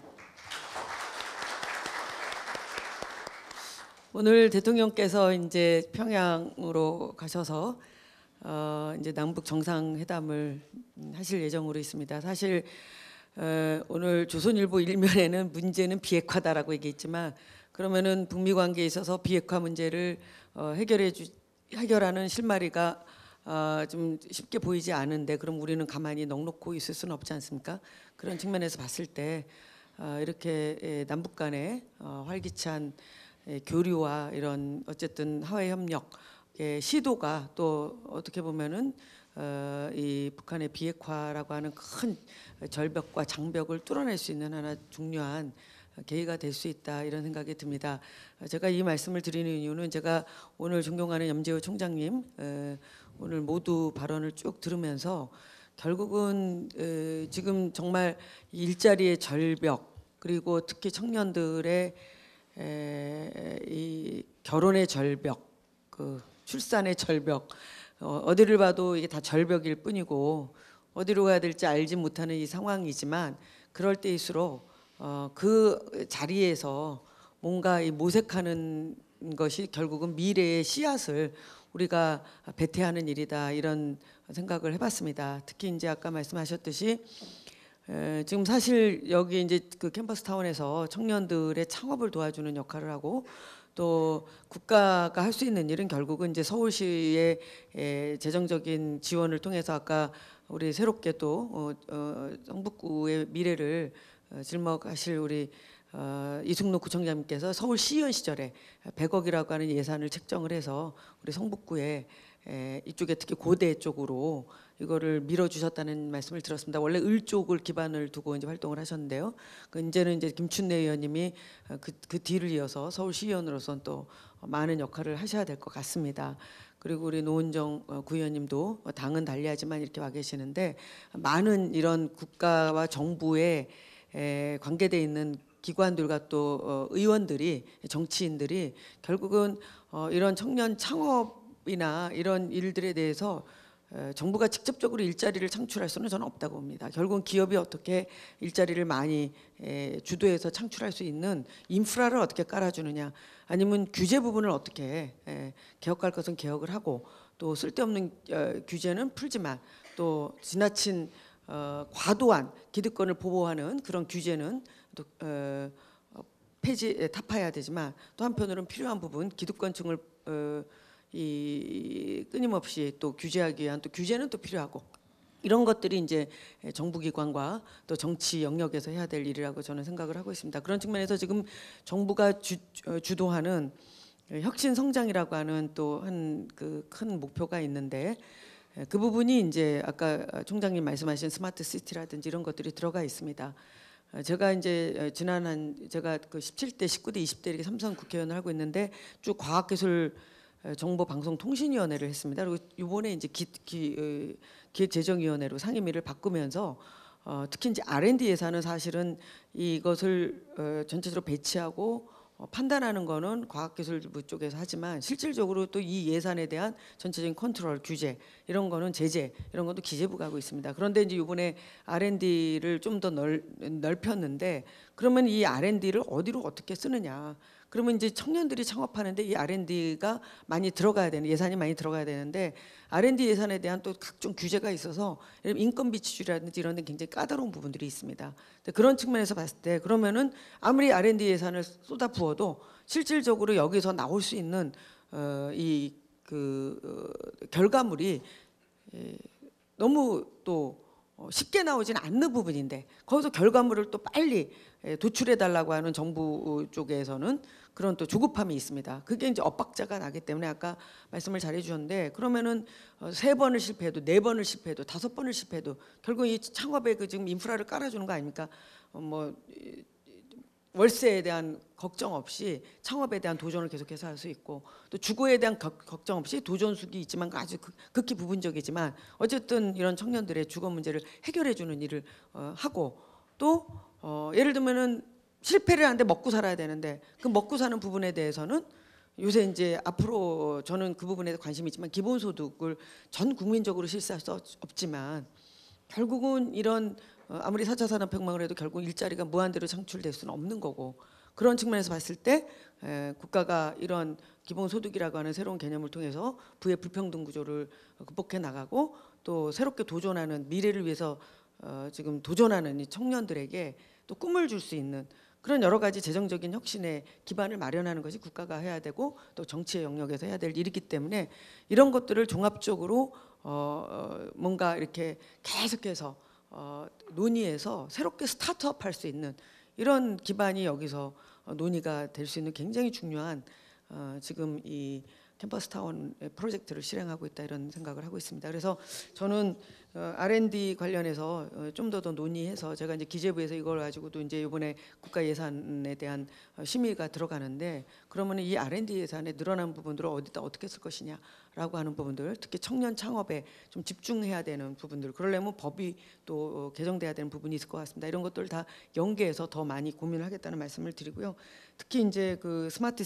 오늘 대통령께서 이제 평양으로 가셔서 어, 이제 남북 정상회담을 하실 예정으로 있습니다. 사실 어, 오늘 조선일보 일면에는 문제는 비핵화다라고 얘기했지만 그러면은 북미 관계에 있어서 비핵화 문제를 어, 해결해 주, 해결하는 실마리가 어, 좀 쉽게 보이지 않은데 그럼 우리는 가만히 넋놓고 있을 수는 없지 않습니까? 그런 측면에서 봤을 때 어, 이렇게 예, 남북 간의 어, 활기찬 예, 교류와 이런 어쨌든 하해 협력의 시도가 또 어떻게 보면은 어, 이 북한의 비핵화라고 하는 큰 절벽과 장벽을 뚫어낼 수 있는 하나 중요한 계기가 될 수 있다 이런 생각이 듭니다. 제가 이 말씀을 드리는 이유는 제가 오늘 존경하는 염재호 총장님 에, 오늘 모두 발언을 쭉 들으면서 결국은 에, 지금 정말 일자리의 절벽 그리고 특히 청년들의 에, 이 결혼의 절벽, 그 출산의 절벽 어, 어디를 봐도 이게 다 절벽일 뿐이고 어디로 가야 될지 알지 못하는 이 상황이지만 그럴 때일수록 어, 그 자리에서 뭔가 이 모색하는 것이 결국은 미래의 씨앗을 우리가 배태하는 일이다 이런 생각을 해봤습니다. 특히 이제 아까 말씀하셨듯이 에, 지금 사실 여기 이제 그 캠퍼스 타운에서 청년들의 창업을 도와주는 역할을 하고 또 국가가 할 수 있는 일은 결국은 이제 서울시의 에, 재정적인 지원을 통해서 아까 우리 새롭게 또 어, 어, 성북구의 미래를 어, 짊어가실 우리 어, 이승록 구청장님께서 서울시의원 시절에 백억이라고 하는 예산을 책정을 해서 우리 성북구에 에, 이쪽에 특히 고대 쪽으로 이거를 밀어주셨다는 말씀을 들었습니다. 원래 을 쪽을 기반을 두고 이제 활동을 하셨는데요. 그 이제는 이제 김춘래 의원님이 그, 그 뒤를 이어서 서울시의원으로서는 또 많은 역할을 하셔야 될 것 같습니다. 그리고 우리 노은정 구의원님도 당은 달리하지만 이렇게 와 계시는데 많은 이런 국가와 정부에 에, 관계돼 있는 기관들과 또 어, 의원들이 정치인들이 결국은 어, 이런 청년 창업이나 이런 일들에 대해서 에, 정부가 직접적으로 일자리를 창출할 수는 저는 없다고 봅니다. 결국은 기업이 어떻게 일자리를 많이 에, 주도해서 창출할 수 있는 인프라를 어떻게 깔아주느냐, 아니면 규제 부분을 어떻게 에, 개혁할 것은 개혁을 하고 또 쓸데없는 어, 규제는 풀지만 또 지나친 어, 과도한 기득권을 보호하는 그런 규제는 또 어, 어, 폐지 타파해야 되지만 또 한편으로는 필요한 부분 기득권층을 어, 이 끊임없이 또 규제하기 위한 또 규제는 또 필요하고 이런 것들이 이제 정부기관과 또 정치 영역에서 해야 될 일이라고 저는 생각을 하고 있습니다. 그런 측면에서 지금 정부가 주, 주도하는 혁신 성장이라고 하는 또 한 그 큰 목표가 있는데 그 부분이 이제 아까 총장님 말씀하신 스마트 시티라든지 이런 것들이 들어가 있습니다. 제가 이제 지난 한 제가 그 십칠 대, 십구 대, 이십 대 이렇게 삼선 국회의원을 하고 있는데 쭉 과학기술 정보방송통신위원회를 했습니다. 그리고 이번에 이제 기, 기, 기획재정위원회로 상임위를 바꾸면서 어, 특히 이제 알 앤 디 예산은 사실은 이것을 어, 전체적으로 배치하고 어, 판단하는 거는 과학기술부 쪽에서 하지만 실질적으로 또 이 예산에 대한 전체적인 컨트롤, 규제 이런 거는 제재 이런 것도 기재부가 하고 있습니다. 그런데 이제 이번에 알 앤 디를 좀 더 넓혔는데 그러면 이 알 앤 디를 어디로 어떻게 쓰느냐? 그러면 이제 청년들이 창업하는데 이 알 앤 디가 많이 들어가야 되는 예산이 많이 들어가야 되는데 알 앤 디 예산에 대한 또 각종 규제가 있어서 인건비 지출이라든지 이런 데 굉장히 까다로운 부분들이 있습니다. 그런 측면에서 봤을 때 그러면은 아무리 알 앤 디 예산을 쏟아 부어도 실질적으로 여기서 나올 수 있는 어, 이그 어, 결과물이 에, 너무 또 어, 쉽게 나오지는 않는 부분인데 거기서 결과물을 또 빨리 도출해 달라고 하는 정부 쪽에서는 그런 또 조급함이 있습니다. 그게 이제 엇박자가 나기 때문에 아까 말씀을 잘해 주셨는데 그러면은 세 번을 실패해도 네 번을 실패해도 다섯 번을 실패해도 결국 이 창업에 그 지금 인프라를 깔아주는 거 아닙니까? 어, 뭐 월세에 대한 걱정 없이 창업에 대한 도전을 계속해서 할 수 있고 또 주거에 대한 거, 걱정 없이 도전수기 있지만 아주 극, 극히 부분적이지만 어쨌든 이런 청년들의 주거 문제를 해결해 주는 일을 어, 하고 또 어, 예를 들면은 실패를 하는데 먹고 살아야 되는데 그 먹고 사는 부분에 대해서는 요새 이제 앞으로 저는 그 부분에 관심이 있지만 기본소득을 전 국민적으로 실시할 수 없지만 결국은 이런 아무리 사 차 산업혁명을 해도 결국 일자리가 무한대로 창출될 수는 없는 거고 그런 측면에서 봤을 때 에, 국가가 이런 기본소득이라고 하는 새로운 개념을 통해서 부의 불평등 구조를 극복해 나가고 또 새롭게 도전하는 미래를 위해서 어, 지금 도전하는 이 청년들에게 또 꿈을 줄 수 있는 그런 여러 가지 재정적인 혁신의 기반을 마련하는 것이 국가가 해야 되고 또 정치의 영역에서 해야 될 일이기 때문에 이런 것들을 종합적으로 어, 뭔가 이렇게 계속해서 어, 논의해서 새롭게 스타트업 할 수 있는 이런 기반이 여기서 논의가 될 수 있는 굉장히 중요한 어, 지금 이 캠퍼스 타운 프로젝트를 실행하고 있다 이런 생각을 하고 있습니다. 그래서 저는 어, 알 앤 디 관련해서 어, 좀 더 더 논의해서 제가 이제 기재부에서 이걸 가지고도 이제 이번에 국가 예산에 대한 어, 심의가 들어가는데 그러면 이 알 앤 디 예산에 늘어난 부분들을 어디다 어떻게 쓸 것이냐라고 하는 부분들, 특히 청년 창업에 좀 집중해야 되는 부분들, 그러려면 법이 또 어, 개정돼야 되는 부분이 있을 것 같습니다. 이런 것들을 다 연계해서 더 많이 고민을 하겠다는 말씀을 드리고요. 특히 이제 그 스마트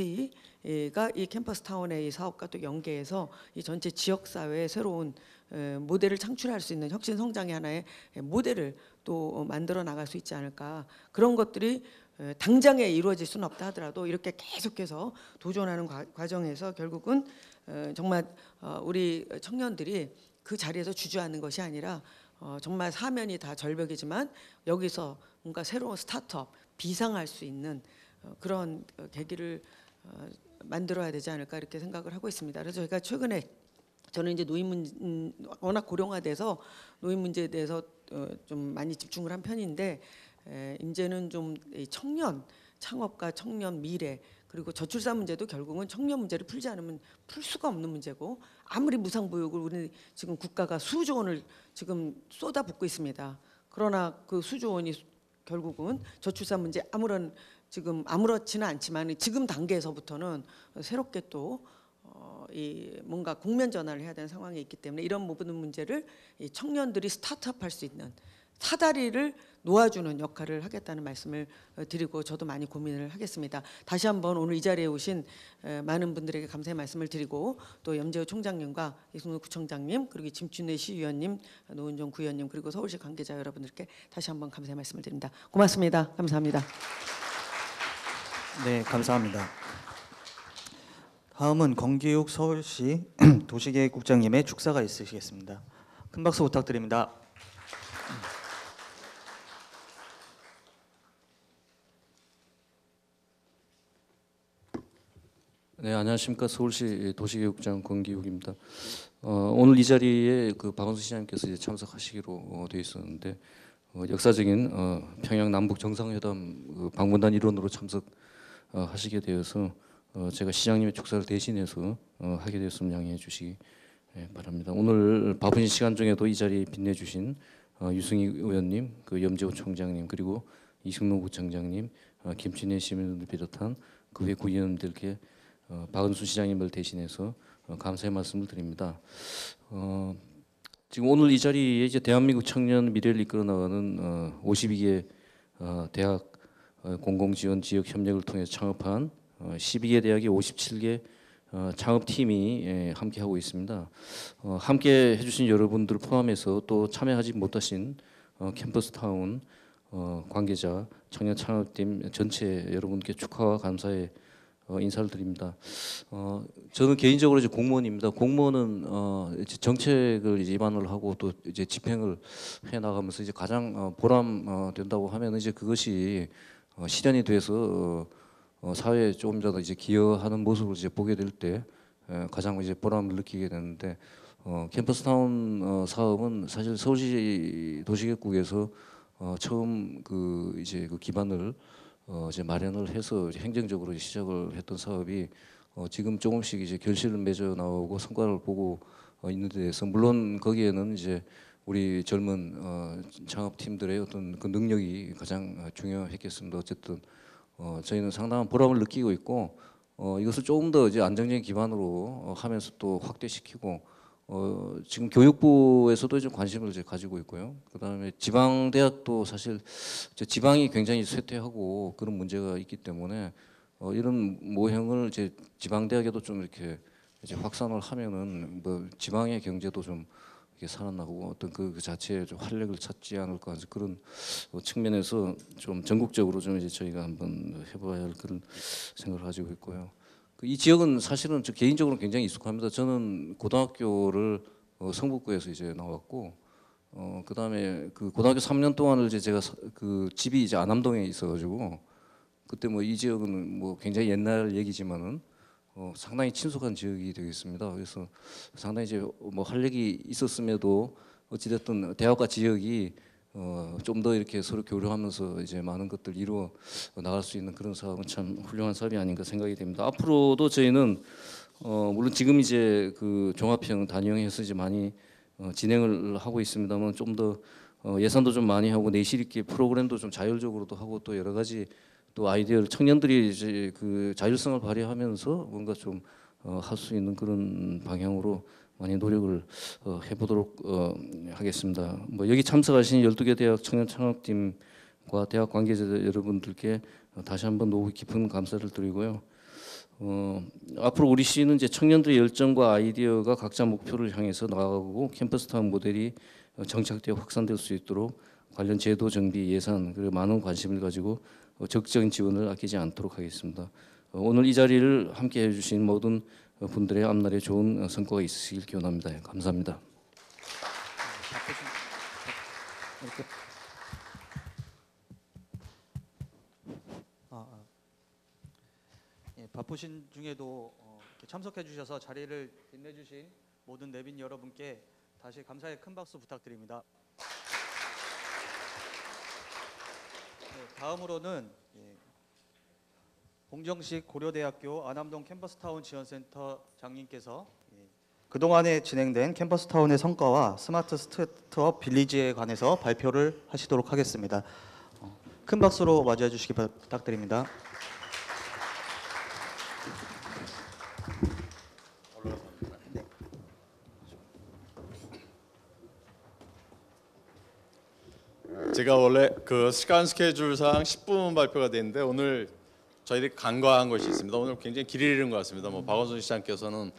시티가 이 캠퍼스 타운의 이 사업과 또 연계해서 이 전체 지역 사회의 새로운 모델을 창출할 수 있는 혁신 성장의 하나의 모델을 또 만들어 나갈 수 있지 않을까. 그런 것들이 당장에 이루어질 수는 없다 하더라도 이렇게 계속해서 도전하는 과정에서 결국은 정말 우리 청년들이 그 자리에서 주저하는 것이 아니라 정말 사면이 다 절벽이지만 여기서 뭔가 새로운 스타트업 비상할 수 있는 그런 계기를 어, 만들어야 되지 않을까 이렇게 생각을 하고 있습니다. 그래서 저희가 최근에 저는 이제 노인 문 음, 워낙 고령화돼서 노인 문제에 대해서 어, 좀 많이 집중을 한 편인데 에, 이제는 좀 이 청년 창업과 청년 미래 그리고 저출산 문제도 결국은 청년 문제를 풀지 않으면 풀 수가 없는 문제고 아무리 무상보육을 우리 지금 국가가 수조 원을 지금 쏟아붓고 있습니다. 그러나 그 수조 원이 결국은 저출산 문제 아무런 지금 아무렇지는 않지만 지금 단계에서부터는 새롭게 또 어, 이 뭔가 국면 전환을 해야 되는 상황에 있기 때문에 이런 모든 문제를 이 청년들이 스타트업할 수 있는 사다리를 놓아주는 역할을 하겠다는 말씀을 어, 드리고 저도 많이 고민을 하겠습니다. 다시 한번 오늘 이 자리에 오신 에, 많은 분들에게 감사의 말씀을 드리고 또 염재호 총장님과 이승우 구청장님 그리고 김춘혜 시의원님, 노은정 구의원님 그리고 서울시 관계자 여러분들께 다시 한번 감사의 말씀을 드립니다. 고맙습니다. 감사합니다. 네, 감사합니다. 다음은 권기욱 서울시 도시계획국장님의 축사가 있으시겠습니다. 큰 박수 부탁드립니다. 네, 안녕하십니까. 서울시 도시계획국장 권기욱입니다. 어, 오늘 이 자리에 그 박원순 시장님께서 이제 참석하시기로 어, 되어 있었는데 어, 역사적인 어, 평양 남북 정상회담 그 방문단 일원으로 참석하시게 되어서 어, 제가 시장님의 축사를 대신해서 어, 하게 되었으면 양해해 주시기 예, 바랍니다. 오늘 바쁜 시간 중에도 이 자리에 빛내주신 어, 유승희 의원님, 그 염재호 총장님 그리고 이승노 부청장님, 어, 김춘혜 시민들을 비롯한 그 외 구의원님들께 어, 박은순 시장님을 대신해서 어, 감사의 말씀을 드립니다. 어, 지금 오늘 이 자리에 이제 대한민국 청년 미래를 이끌어 나가는 어, 오십이 개 어, 대학 어, 공공지원 지역 협력을 통해 창업한 어, 십이 개 대학의 오십칠 개 어, 창업팀이 예, 함께 하고 있습니다. 어, 함께 해주신 여러분들 포함해서 또 참여하지 못하신 어, 캠퍼스타운 어, 관계자 청년 창업팀 전체 여러분께 축하와 감사의 어, 인사를 드립니다. 어, 저는 개인적으로 이제 공무원입니다. 공무원은 어, 이제 정책을 이제 입안을 하고 또 이제 집행을 해 나가면서 이제 가장 어, 보람 어, 된다고 하면 이제 그것이 어, 실현이 돼서 어, 어, 사회에 조금 더 이제 기여하는 모습을 이제 보게 될 때 가장 이제 보람을 느끼게 되는데 어, 캠퍼스타운 어, 사업은 사실 서울시 도시계획국에서 어, 처음 그 이제 그 기반을 어, 이제 마련을 해서 이제 행정적으로 이제 시작을 했던 사업이 어, 지금 조금씩 이제 결실을 맺어 나오고 성과를 보고 어, 있는 데 대해서 물론 거기에는 이제 우리 젊은 어, 창업팀들의 어떤 그 능력이 가장 중요했겠습니다. 어쨌든 어, 저희는 상당한 보람을 느끼고 있고 어, 이것을 조금 더 이제 안정적인 기반으로 어, 하면서 또 확대시키고 어, 지금 교육부에서도 좀 관심을 이제 가지고 있고요. 그다음에 지방 대학도 사실 이제 지방이 굉장히 쇠퇴하고 그런 문제가 있기 때문에 어, 이런 모형을 이제 지방 대학에도 좀 이렇게 이제 확산을 하면은 뭐 지방의 경제도 좀 이게 살아나고 어떤 그, 그 자체에 좀 활력을 찾지 않을까 하는 그런 어, 측면에서 좀 전국적으로 좀 이제 저희가 한번 해봐야 할 그런 생각을 가지고 있고요. 이 지역은 사실은 저 개인적으로 굉장히 익숙합니다. 저는 고등학교를 어, 성북구에서 이제 나왔고, 어, 그 다음에 그 고등학교 삼 년 동안을 이제 제가 사, 그 집이 이제 안암동에 있어가지고 그때 뭐 이 지역은 뭐 굉장히 옛날 얘기지만은 어, 상당히 친숙한 지역이 되겠습니다. 그래서 상당히 이제 뭐 활력이 있었음에도 어찌됐든 대학과 지역이 어, 좀 더 이렇게 서로 교류하면서 이제 많은 것들 이루어 나갈 수 있는 그런 사업은 참 훌륭한 사업이 아닌가 생각이 됩니다. 앞으로도 저희는 어, 물론 지금 이제 그 종합형 단위형에서 이제 많이 어, 진행을 하고 있습니다만 좀 더 어, 예산도 좀 많이 하고 내실 있게 프로그램도 좀 자율적으로도 하고 또 여러 가지 또 아이디어를 청년들이 이제 그 자율성을 발휘하면서 뭔가 좀 어, 할 수 있는 그런 방향으로 많이 노력을 어, 해보도록 어, 하겠습니다. 뭐 여기 참석하신 열두 개 대학 청년 창업팀과 대학 관계자 여러분들께 다시 한번 노후 깊은 감사를 드리고요. 어, 앞으로 우리 시는 이제 청년들의 열정과 아이디어가 각자 목표를 향해서 나아가고 캠퍼스타운 모델이 정착되어 확산될 수 있도록 관련 제도 정비, 예산 그리고 많은 관심을 가지고 적극적인 지원을 아끼지 않도록 하겠습니다. 어, 오늘 이 자리를 함께 해주신 모든 분들의 앞날에 좋은 성과가 있으시길 기원합니다. 감사합니다. 아, 아. 예, 바쁘신 중에도 어, 이렇게 참석해 주셔서 자리를 빛내주신 모든 내빈 여러분께 다시 감사의 큰 박수 부탁드립니다. 네, 다음으로는 예, 홍정식 고려대학교 안암동 캠퍼스타운 지원센터 장님께서 예, 그동안에 진행된 캠퍼스타운의 성과와 스마트 스타트업 빌리지에 관해서 발표를 하시도록 하겠습니다. 어, 큰 박수로 맞이해 주시기 부탁드립니다. 제가 원래 그 시간 스케줄상 십 분 발표가 되는데 오늘 저희들이 간과한 것이 있습니다. 오늘 굉장히 길을 잃은 것 같습니다. 뭐 박원순 시장께서는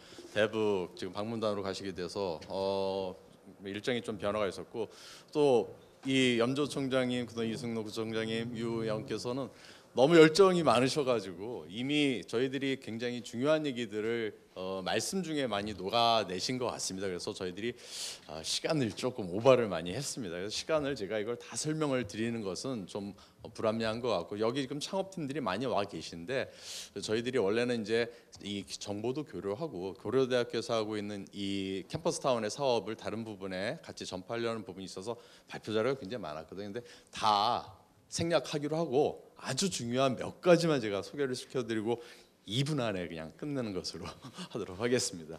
대북 지금 방문단으로 가시게 돼서 어, 일정이 좀 변화가 있었고 또 이 염조 총장님, 그다음 이승노 구청장님, 유 의원께서는 너무 열정이 많으셔가지고 이미 저희들이 굉장히 중요한 얘기들을 어, 말씀 중에 많이 녹아내신 것 같습니다. 그래서 저희들이 어, 시간을 조금 오버를 많이 했습니다. 그래서 시간을 제가 이걸 다 설명을 드리는 것은 좀 불합리한 것 같고 여기 지금 창업팀들이 많이 와 계신데 저희들이 원래는 이제 이 정보도 교류하고 고려대학교에서 하고 있는 이 캠퍼스타운의 사업을 다른 부분에 같이 전파하려는 부분이 있어서 발표 자료가 굉장히 많았거든요. 근데 다 생략하기로 하고 아주 중요한 몇 가지만 제가 소개를 시켜드리고 이 분 안에 그냥 끝내는 것으로 하도록 하겠습니다.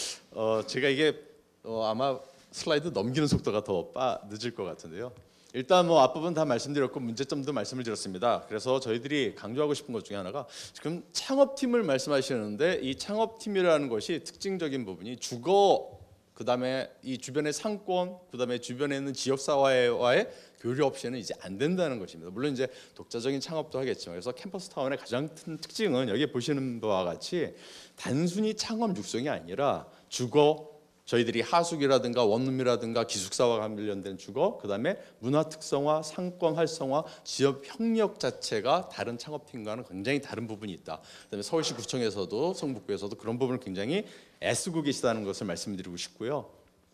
어, 제가 이게 어, 아마 슬라이드 넘기는 속도가 더 빠, 늦을 것 같은데요. 일단 뭐 앞부분 다 말씀드렸고 문제점도 말씀을 드렸습니다. 그래서 저희들이 강조하고 싶은 것 중에 하나가 지금 창업팀을 말씀하시는데 이 창업팀이라는 것이 특징적인 부분이 주거 그다음에 이 주변의 상권, 그다음에 주변에 있는 지역 사회와의 교류 없이는 이제 안 된다는 것입니다. 물론 이제 독자적인 창업도 하겠지만 그래서 캠퍼스타운의 가장 큰 특징은 여기 보시는 바와 같이 단순히 창업 육성이 아니라 주거 저희들이 하숙이라든가 원룸이라든가 기숙사와 관련된 주거, 그다음에 문화 특성화, 상권 활성화, 지역 협력 자체가 다른 창업팀과는 굉장히 다른 부분이 있다. 그다음에 서울시 구청에서도 성북구에서도 그런 부분을 굉장히 애쓰고 계시다는 것을 말씀드리고 싶고요.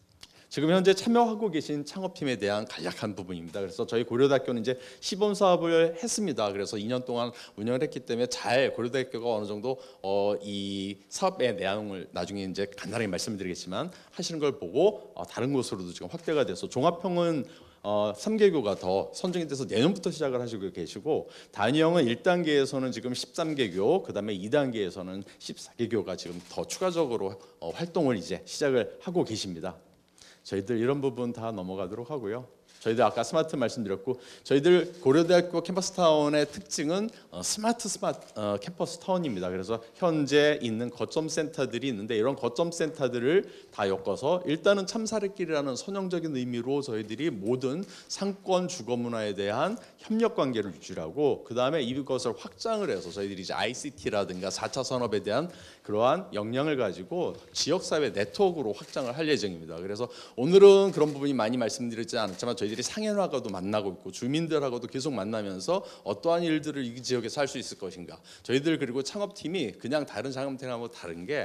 지금 현재 참여하고 계신 창업팀에 대한 간략한 부분입니다. 그래서 저희 고려대학교는 이제 시범 사업을 했습니다. 그래서 이 년 동안 운영을 했기 때문에 잘 고려대학교가 어느 정도 어, 이 사업의 내용을 나중에 이제 간단하게 말씀드리겠지만 하시는 걸 보고 어, 다른 곳으로도 지금 확대가 돼서 종합형은 어, 삼 개교가 더 선정이 돼서 내년부터 시작을 하시고 계시고 단위형은 일 단계에서는 지금 십삼 개교, 그다음에 이 단계에서는 십사 개교가 지금 더 추가적으로 어, 활동을 이제 시작을 하고 계십니다. 저희들 이런 부분 다 넘어가도록 하고요. 저희들 아까 스마트 말씀드렸고 저희들 고려대학교 캠퍼스타운의 특징은 어, 스마트 스마트 어, 캠퍼스타운입니다. 그래서 현재 있는 거점 센터들이 있는데 이런 거점 센터들을 다 엮어서 일단은 참사례길이라는 선형적인 의미로 저희들이 모든 상권 주거 문화에 대한 협력 관계를 유지하고 그 다음에 이것을 확장을 해서 저희들이 이제 아이씨티라든가 사 차 산업에 대한 그러한 역량을 가지고 지역사회 네트워크로 확장을 할 예정입니다. 그래서 오늘은 그런 부분이 많이 말씀드리지 않았지만 저희들이 상인하고도 만나고 있고 주민들하고도 계속 만나면서 어떠한 일들을 이 지역에서 할 수 있을 것인가. 저희들 그리고 창업팀이 그냥 다른 창업팀하고 다른 게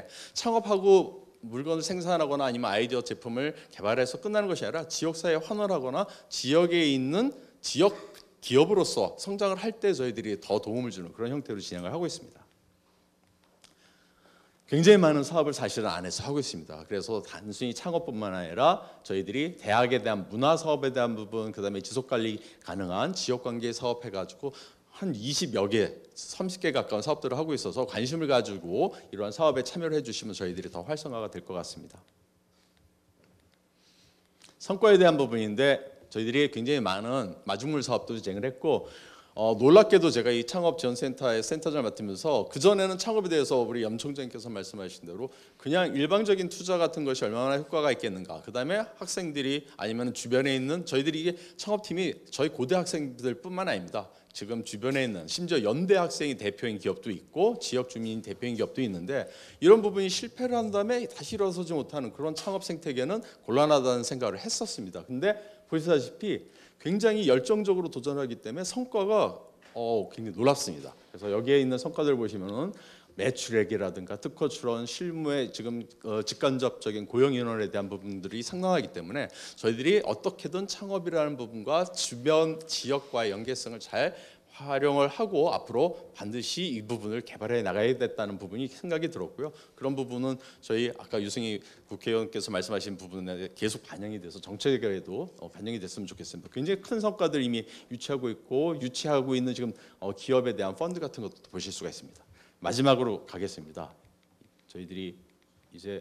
창업하고 물건을 생산하거나 아니면 아이디어 제품을 개발해서 끝나는 것이 아니라 지역사회에 환원하거나 지역에 있는 지역 기업으로서 성장을 할 때 저희들이 더 도움을 주는 그런 형태로 진행을 하고 있습니다. 굉장히 많은 사업을 사실은 안에서 하고 있습니다. 그래서 단순히 창업뿐만 아니라 저희들이 대학에 대한 문화 사업에 대한 부분, 그다음에 지속 관리 가능한 지역 관계 사업 해가지고 한 이십여 개, 삼십 개 가까운 사업들을 하고 있어서 관심을 가지고 이러한 사업에 참여를 해주시면 저희들이 더 활성화가 될 것 같습니다. 성과에 대한 부분인데 저희들이 굉장히 많은 마중물 사업도 진행을 했고. 어, 놀랍게도 제가 이 창업지원센터의 센터장을 맡으면서 그전에는 창업에 대해서 우리 염 총장님께서 말씀하신 대로 그냥 일방적인 투자 같은 것이 얼마나 효과가 있겠는가, 그 다음에 학생들이 아니면 주변에 있는 저희들이 이게 창업팀이 저희 고대 학생들 뿐만 아닙니다. 지금 주변에 있는 심지어 연대 학생이 대표인 기업도 있고 지역 주민이 대표인 기업도 있는데 이런 부분이 실패를 한 다음에 다시 일어서지 못하는 그런 창업 생태계는 곤란하다는 생각을 했었습니다. 근데 보시다시피 굉장히 열정적으로 도전하기 때문에 성과가 어, 굉장히 놀랍습니다. 그래서 여기에 있는 성과들 보시면은 매출액이라든가 특허 출원, 실무의 지금 어, 직간접적인 고용 인원에 대한 부분들이 상당하기 때문에 저희들이 어떻게든 창업이라는 부분과 주변 지역과의 연계성을 잘 활용을 하고 앞으로 반드시 이 부분을 개발해 나가야 됐다는 부분이 생각이 들었고요. 그런 부분은 저희 아까 유승희 국회의원께서 말씀하신 부분에 계속 반영이 돼서 정책에도 어, 반영이 됐으면 좋겠습니다. 굉장히 큰 성과들 이미 유치하고 있고 유치하고 있는 지금 어, 기업에 대한 펀드 같은 것도 보실 수가 있습니다. 마지막으로 가겠습니다. 저희들이 이제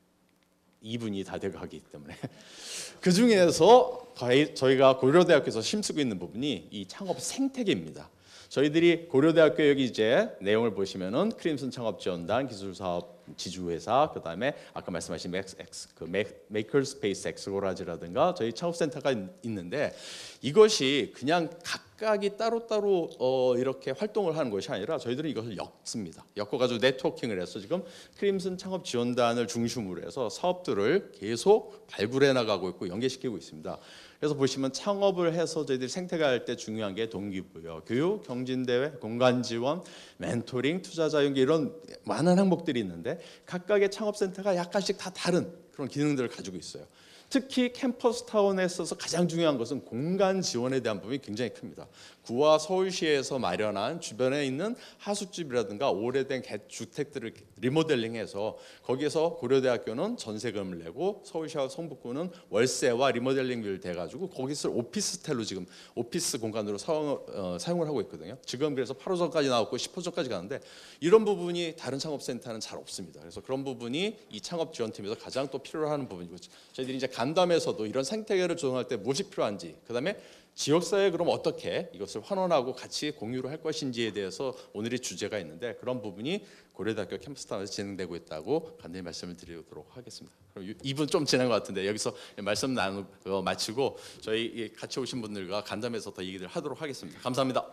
이 분이 다 돼가기 때문에 그 중에서 저희가 고려대학교에서 힘쓰고 있는 부분이 이 창업 생태계입니다. 저희들이 고려대학교 여기 이제 내용을 보시면은 크림슨 창업지원단 기술사업 지주회사, 그다음에 아까 말씀하신 맥스 X, 그 메이커스페이스 엑스고라지라든가 저희 창업센터가 있, 있는데 이것이 그냥 각각이 따로따로 어, 이렇게 활동을 하는 것이 아니라 저희들은 이것을 엮습니다. 엮어가지고 네트워킹을 해서 지금 크림슨 창업지원단을 중심으로 해서 사업들을 계속 발굴해 나가고 있고 연계시키고 있습니다. 그래서 보시면 창업을 해서 저희들이 생태가 할 때 중요한 게 동기부여, 교육, 경진대회, 공간지원, 멘토링, 투자자 연계 이런 많은 항목들이 있는데 각각의 창업센터가 약간씩 다 다른 그런 기능들을 가지고 있어요. 특히 캠퍼스타운에 있어서 가장 중요한 것은 공간 지원에 대한 부분이 굉장히 큽니다. 구와 서울시에서 마련한 주변에 있는 하숙집이라든가 오래된 주택들을 리모델링해서 거기에서 고려대학교는 전세금을 내고 서울시와 성북구는 월세와 리모델링비를 대가지고 거기서 오피스텔로 지금 오피스 공간으로 사용, 어, 사용을 하고 있거든요. 지금 그래서 팔 호선까지 나왔고 십 호선까지 가는데 이런 부분이 다른 창업센터는 잘 없습니다. 그래서 그런 부분이 이 창업지원팀에서 가장 또 필요로 하는 부분이고 저희들이 이제 간담에서도 이런 생태계를 조성할 때 무엇이 필요한지, 그다음에 지역사회에 그럼 어떻게 이것을 환원하고 같이 공유를 할 것인지에 대해서 오늘의 주제가 있는데 그런 부분이 고려대학교 캠퍼스타운에서 진행되고 있다고 간단히 말씀을 드리도록 하겠습니다. 그럼 이 분 좀 지난 것 같은데 여기서 말씀 나누고 마치고 저희 같이 오신 분들과 간담회에서 더 얘기를 하도록 하겠습니다. 감사합니다.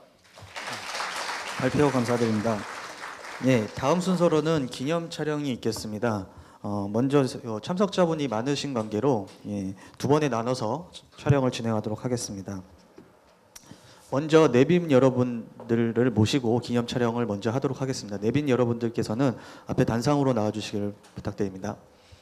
발표 감사드립니다. 예, 다음 순서로는 기념 촬영이 있겠습니다. 어, 먼저 참석자분이 많으신 관계로 예, 두 번에 나눠서 촬영을 진행하도록 하겠습니다. 먼저 내빈 여러분들을 모시고 기념 촬영을 먼저 하도록 하겠습니다. 내빈 여러분들께서는 앞에 단상으로 나와주시길 부탁드립니다.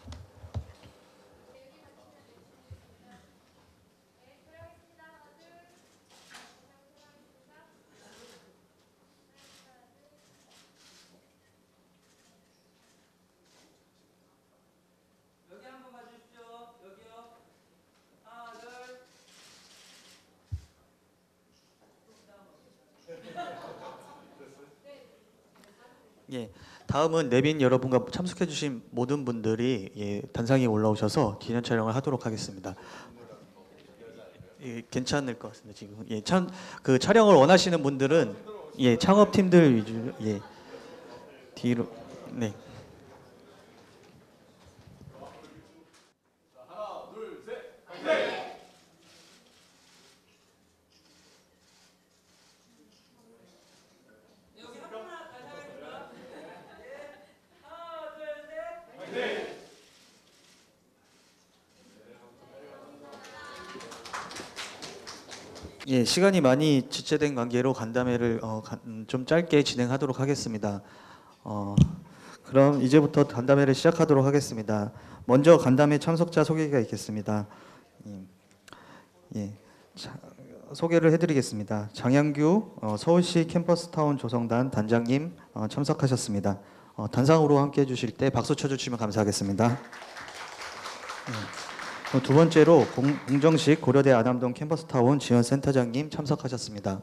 예, 다음은 내빈 여러분과 참석해주신 모든 분들이 예, 단상에 올라오셔서 기념 촬영을 하도록 하겠습니다. 예, 괜찮을 것 같습니다. 지금 예, 참 그 촬영을 원하시는 분들은 예, 창업팀들 위주로 예, 뒤로 네. 예, 시간이 많이 지체된 관계로 간담회를 어, 가, 음, 좀 짧게 진행하도록 하겠습니다. 어, 그럼 이제부터 간담회를 시작하도록 하겠습니다. 먼저 간담회 참석자 소개가 있겠습니다. 예, 예, 자, 소개를 해드리겠습니다. 장양규 어, 서울시 캠퍼스타운 조성단 단장님 어, 참석하셨습니다. 어, 단상으로 함께해 주실 때 박수 쳐주시면 감사하겠습니다. 예. 두 번째로 공, 공정식 고려대 안암동 캠퍼스타운 지원센터장님 참석하셨습니다.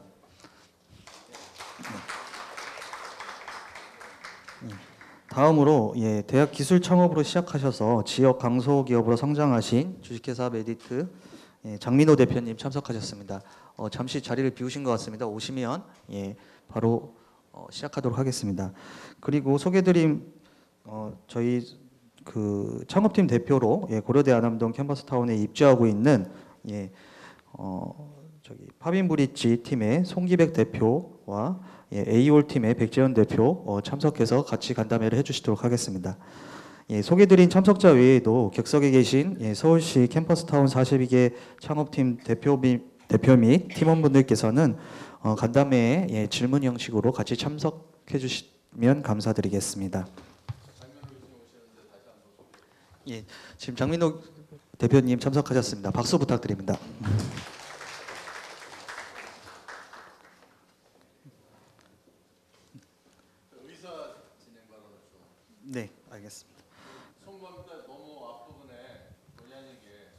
다음으로 예, 대학 기술 창업으로 시작하셔서 지역 강소기업으로 성장하신 주식회사 메디트 예, 장민호 대표님 참석하셨습니다. 어, 잠시 자리를 비우신 것 같습니다. 오시면 예, 바로 어, 시작하도록 하겠습니다. 그리고 소개드린 어, 저희 그 창업팀 대표로 예, 고려대 안암동 캠퍼스타운에 입주하고 있는 예, 어, 저기 파빈브릿지 팀의 송기백 대표와 예, 에이올 팀의 백재현 대표 어, 참석해서 같이 간담회를 해주시도록 하겠습니다. 예, 소개드린 참석자 외에도 객석에 계신 예, 서울시 캠퍼스타운 사십이 개 창업팀 대표, 미, 대표 및 팀원분들께서는 어, 간담회에 예, 질문 형식으로 같이 참석해 주시면 감사드리겠습니다. 예, 지금 장민호 대표님 참석하셨습니다. 박수 부탁드립니다. 하겠습니다. 송구합니다. 너무 앞부분에 본의 아니게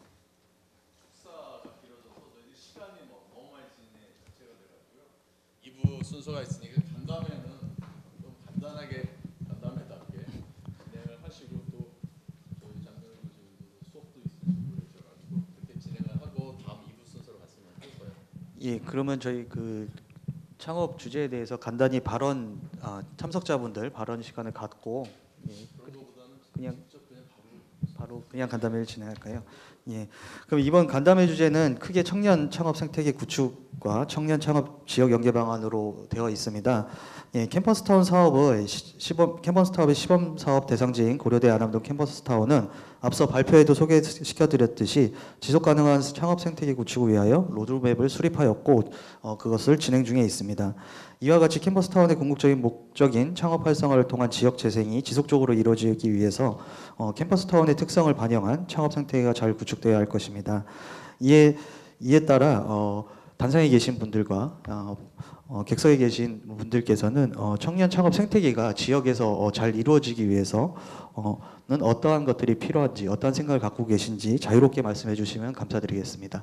축사가 길어져서 저희 시간이 뭐 너무 많이 진행이 자체가 돼가지고요. 이 부 순서가 있으니까 간담회는 좀 간단하게 간담회답게 진행을 하시고 또 저희 장면 교수님도 수업도 있으시고 그러셔가지고 그렇게 진행을 하고 다음 이 부 순서로 갔으면 좋겠어요. 예, 그러면 저희 그 창업 주제에 대해서 간단히 발언 아, 참석자분들 발언 시간을 갖고 예, 그냥 바로 그냥 간담회를 진행할까요? 예. 그럼 이번 간담회 주제는 크게 청년 창업 생태계 구축과 청년 창업 지역 연계 방안으로 되어 있습니다. 예, 캠퍼스타운 사업의 시, 시범 캠퍼스타운의 시범 사업 대상지인 고려대 안암동 캠퍼스타운은 앞서 발표에도 소개시켜드렸듯이 지속 가능한 창업 생태계 구축을 위하여 로드맵을 수립하였고 어, 그것을 진행 중에 있습니다. 이와 같이 캠퍼스타운의 궁극적인 목적인 창업 활성화를 통한 지역 재생이 지속적으로 이루어지기 위해서 어, 캠퍼스타운의 특성을 반영한 창업 생태계가 잘 구축되어야 할 것입니다. 이에 이에 따라 어, 단상에 계신 분들과 어, 어, 객석에 계신 분들께서는 어, 청년 창업 생태계가 지역에서 어, 잘 이루어지기 위해서는 어떠한 것들이 필요한지 어떠한 생각을 갖고 계신지 자유롭게 말씀해 주시면 감사드리겠습니다.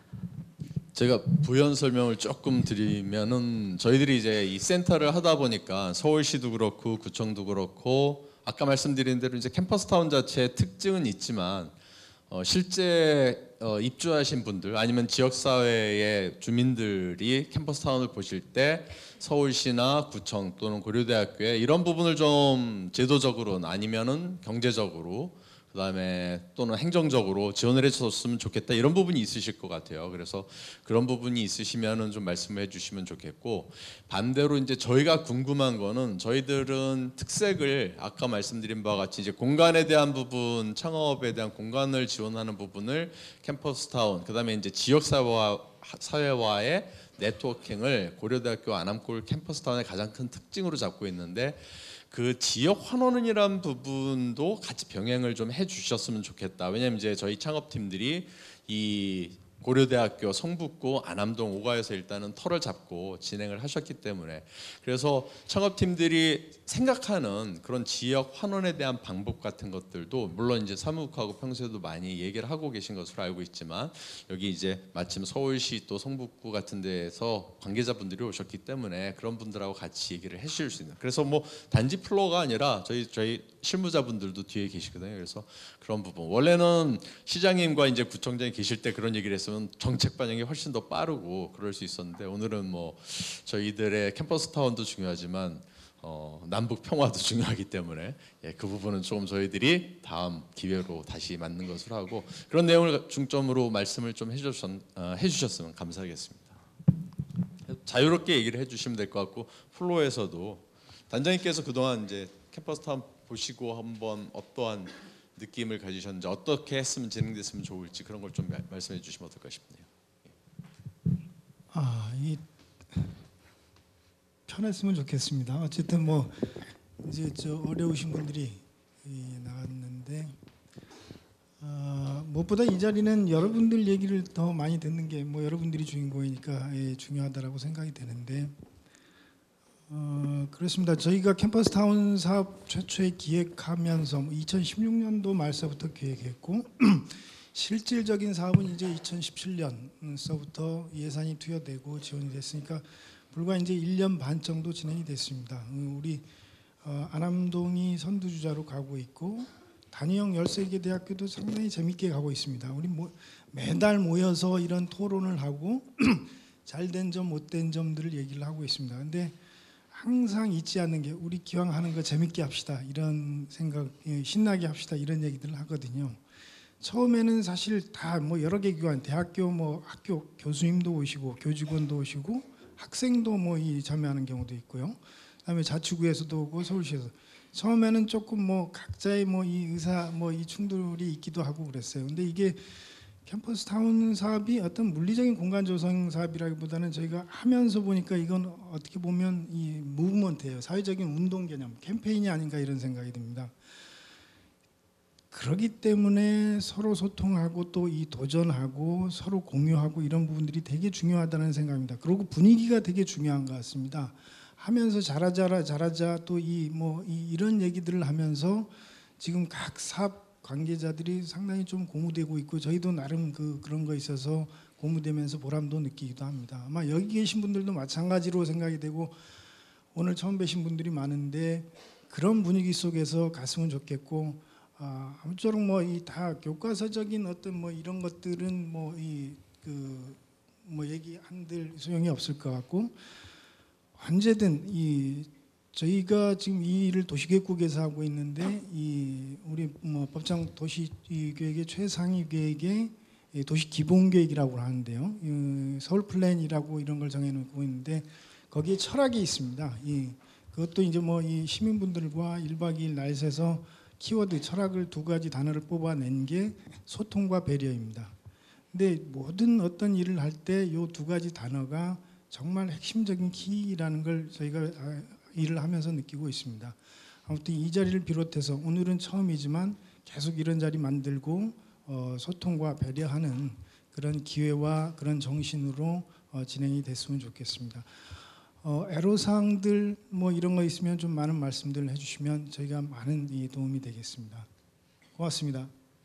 제가 부연 설명을 조금 드리면은 저희들이 이제 이 센터를 하다 보니까 서울시도 그렇고 구청도 그렇고 아까 말씀드린 대로 이제 캠퍼스타운 자체의 특징은 있지만 어, 실제 어, 입주하신 분들 아니면 지역사회의 주민들이 캠퍼스타운을 보실 때 서울시나 구청 또는 고려대학교에 이런 부분을 좀 제도적으로는 아니면은 경제적으로 그다음에 또는 행정적으로 지원을 해줬으면 좋겠다 이런 부분이 있으실 것 같아요. 그래서 그런 부분이 있으시면은 좀 말씀해 주시면 좋겠고 반대로 이제 저희가 궁금한 거는 저희들은 특색을 아까 말씀드린 바와 같이 이제 공간에 대한 부분, 창업에 대한 공간을 지원하는 부분을 캠퍼스타운 그다음에 이제 지역 사회와 사회와의 네트워킹을 고려대학교 안암골 캠퍼스타운의 가장 큰 특징으로 잡고 있는데. 그 지역 환원이라는 부분도 같이 병행을 좀 해주셨으면 좋겠다. 왜냐하면 이제 저희 창업팀들이 이 고려대학교 성북구 안암동 오가에서 일단은 터를 잡고 진행을 하셨기 때문에 그래서 창업팀들이 생각하는 그런 지역 환원에 대한 방법 같은 것들도 물론 이제 사무국하고 평소에도 많이 얘기를 하고 계신 것으로 알고 있지만 여기 이제 마침 서울시 또 성북구 같은 데에서 관계자분들이 오셨기 때문에 그런 분들하고 같이 얘기를 해주실 수 있는 그래서 뭐 단지 플로어가 아니라 저희 저희 실무자분들도 뒤에 계시거든요. 그래서 그런 부분 원래는 시장님과 이제 구청장이 계실 때 그런 얘기를 했으면 정책 반영이 훨씬 더 빠르고 그럴 수 있었는데 오늘은 뭐 저희들의 캠퍼스타운도 중요하지만 어, 남북 평화도 중요하기 때문에 예, 그 부분은 조금 저희들이 다음 기회로 다시 맞는 것으로 하고 그런 내용을 중점으로 말씀을 좀 해주셨, 어, 해주셨으면 감사하겠습니다. 자유롭게 얘기를 해주시면 될 것 같고 플로에서도 단장님께서 그동안 이제 캠퍼스타운 보시고 한번 어떠한 느낌을 가지셨는지 어떻게 했으면 진행됐으면 좋을지 그런 걸 좀 말씀해 주시면 어떨까 싶네요. 아, 이 편했으면 좋겠습니다. 어쨌든 뭐 이제 저 어려우신 분들이 나왔는데 어, 무엇보다 이 자리는 여러분들 얘기를 더 많이 듣는 게 뭐 여러분들이 주인공이니까 예, 중요하다라고 생각이 되는데 어, 그렇습니다. 저희가 캠퍼스타운 사업 최초에 기획하면서 이천십육 년도 말서부터 기획했고 실질적인 사업은 이제 이천십칠 년서부터 예산이 투여되고 지원이 됐으니까 불과 이제 일 년 반 정도 진행이 됐습니다. 우리 어, 안암동이 선두주자로 가고 있고 단위형 열세 개 대학교도 상당히 재밌게 가고 있습니다. 우리 뭐 매달 모여서 이런 토론을 하고 잘된 점, 못된 점들을 얘기를 하고 있습니다. 근데 항상 잊지 않는 게 우리 기왕 하는 거 재밌게 합시다 이런 생각, 신나게 합시다 이런 얘기들을 하거든요. 처음에는 사실 다 뭐 여러 개 기관, 대학교 뭐 학교 교수님도 오시고 교직원도 오시고 학생도 뭐 이 참여하는 경우도 있고요. 그다음에 자치구에서도 오고 서울시에서 처음에는 조금 뭐 각자의 뭐 이 의사 뭐 이 충돌이 있기도 하고 그랬어요. 근데 이게 캠퍼스타운 사업이 어떤 물리적인 공간 조성 사업이라기보다는 저희가 하면서 보니까 이건 어떻게 보면 이 무브먼트예요. 사회적인 운동 개념, 캠페인이 아닌가 이런 생각이 듭니다. 그렇기 때문에 서로 소통하고 또 이 도전하고 서로 공유하고 이런 부분들이 되게 중요하다는 생각입니다. 그리고 분위기가 되게 중요한 것 같습니다. 하면서 잘하자 잘하자 또 이 뭐 이런 얘기들을 하면서 지금 각 사업 관계자들이 상당히 좀 고무되고 있고 저희도 나름 그 그런 거 있어서 고무되면서 보람도 느끼기도 합니다. 아마 여기 계신 분들도 마찬가지로 생각이 되고 오늘 처음 뵈신 분들이 많은데 그런 분위기 속에서 갔으면 좋겠고 아, 아무쪼록 뭐 이 다 교과서적인 어떤 뭐 이런 것들은 뭐 이 그 뭐 얘기 한들 소용이 없을 것 같고 언제든 이 저희가 지금 이 일을 도시계획국에서 하고 있는데 이 우리 뭐 법정 도시계획의 최상위 계획의 도시 기본 계획이라고 하는데요. 이 서울 플랜이라고 이런 걸 정해놓고 있는데 거기에 철학이 있습니다. 이 그것도 이제 뭐 이 시민분들과 일박 이일 날 새서 키워드 철학을 두 가지 단어를 뽑아낸 게 소통과 배려입니다. 근데 모든 어떤 일을 할 때 이 두 가지 단어가 정말 핵심적인 키라는 걸 저희가 일을 하면서 느끼고 있습니다. 아무튼 이 자리를 비롯해서 오늘은 처음이지만 계속 이런 자리 만들고 어, 소통과 배려하는 그런 기회와 그런 정신으로 어, 진행이 됐으면 좋겠습니다. 어, 애로사항들 뭐 이런 거 있으면 좀 많은 말씀들을 해주시면 저희가 많은 이 도움이 되겠습니다. 고맙습니다.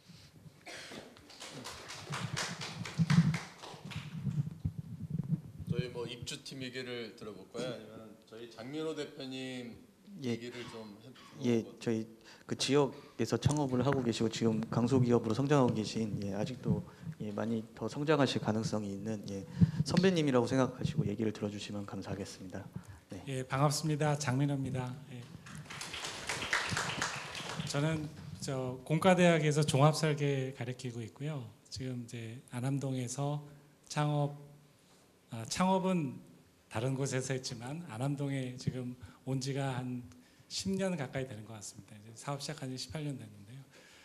저희 뭐 입주팀 얘기를 들어볼까요? 아니면 저희 장민호 대표님 예. 얘기를 좀 해보고. 예, 저희 그 지역에서 창업을 하고 계시고 지금 강소기업으로 성장하고 계신 예, 아직도 예, 많이 더 성장하실 가능성이 있는 예, 선배님이라고 생각하시고 얘기를 들어주시면 감사하겠습니다. 네. 예, 반갑습니다. 장민호입니다. 예. 저는 저 공과대학에서 종합설계 가르치고 있고요. 지금 이제 안암동에서 창업 아, 창업은 다른 곳에서 했지만 안암동에 지금 온 지가 한 십 년 가까이 되는 것 같습니다. 이제 사업 시작한 지 십팔 년 됐는데요.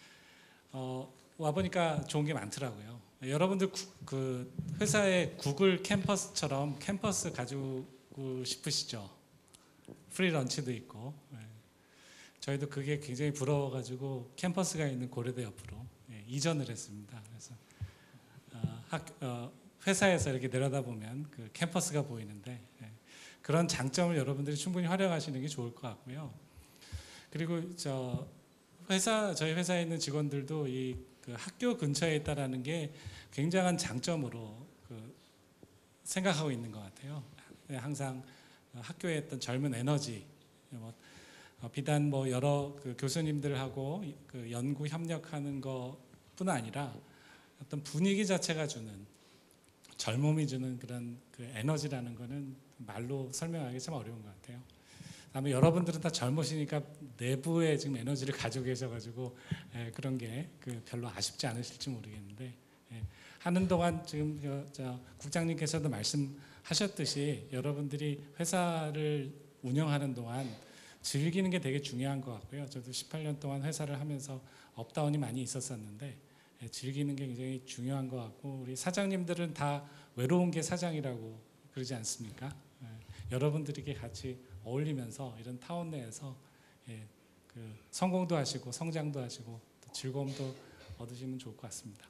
어, 와 보니까 좋은 게 많더라고요. 여러분들 구, 그 회사의 구글 캠퍼스처럼 캠퍼스 가지고 싶으시죠? 프리 런치도 있고. 예. 저희도 그게 굉장히 부러워가지고 캠퍼스가 있는 고려대 옆으로 예, 이전을 했습니다. 그래서 어, 학, 어, 회사에서 이렇게 내려다보면 그 캠퍼스가 보이는데 예, 그런 장점을 여러분들이 충분히 활용하시는 게 좋을 것 같고요. 그리고 저 회사 저희 회사에 있는 직원들도 이 그 학교 근처에 있다라는 게 굉장한 장점으로 그 생각하고 있는 것 같아요. 항상 학교에 있던 젊은 에너지, 뭐 비단 뭐 여러 그 교수님들하고 그 연구 협력하는 것뿐 아니라 어떤 분위기 자체가 주는 젊음이 주는 그런 그 에너지라는 거는 말로 설명하기 참 어려운 것 같아요. 다음에 여러분들은 다 젊으시니까 내부에 지금 에너지를 가지고 계셔가지고 에, 그런 게 그 별로 아쉽지 않으실지 모르겠는데 에, 하는 동안 지금 저, 저 국장님께서도 말씀하셨듯이 여러분들이 회사를 운영하는 동안 즐기는 게 되게 중요한 것 같고요. 저도 십팔 년 동안 회사를 하면서 업다운이 많이 있었었는데 에, 즐기는 게 굉장히 중요한 것 같고 우리 사장님들은 다 외로운 게 사장이라고 그러지 않습니까? 에, 여러분들에게 같이 어울리면서 이런 타운 내에서 예, 그 성공도 하시고 성장도 하시고 또 즐거움도 얻으시면 좋을 것 같습니다.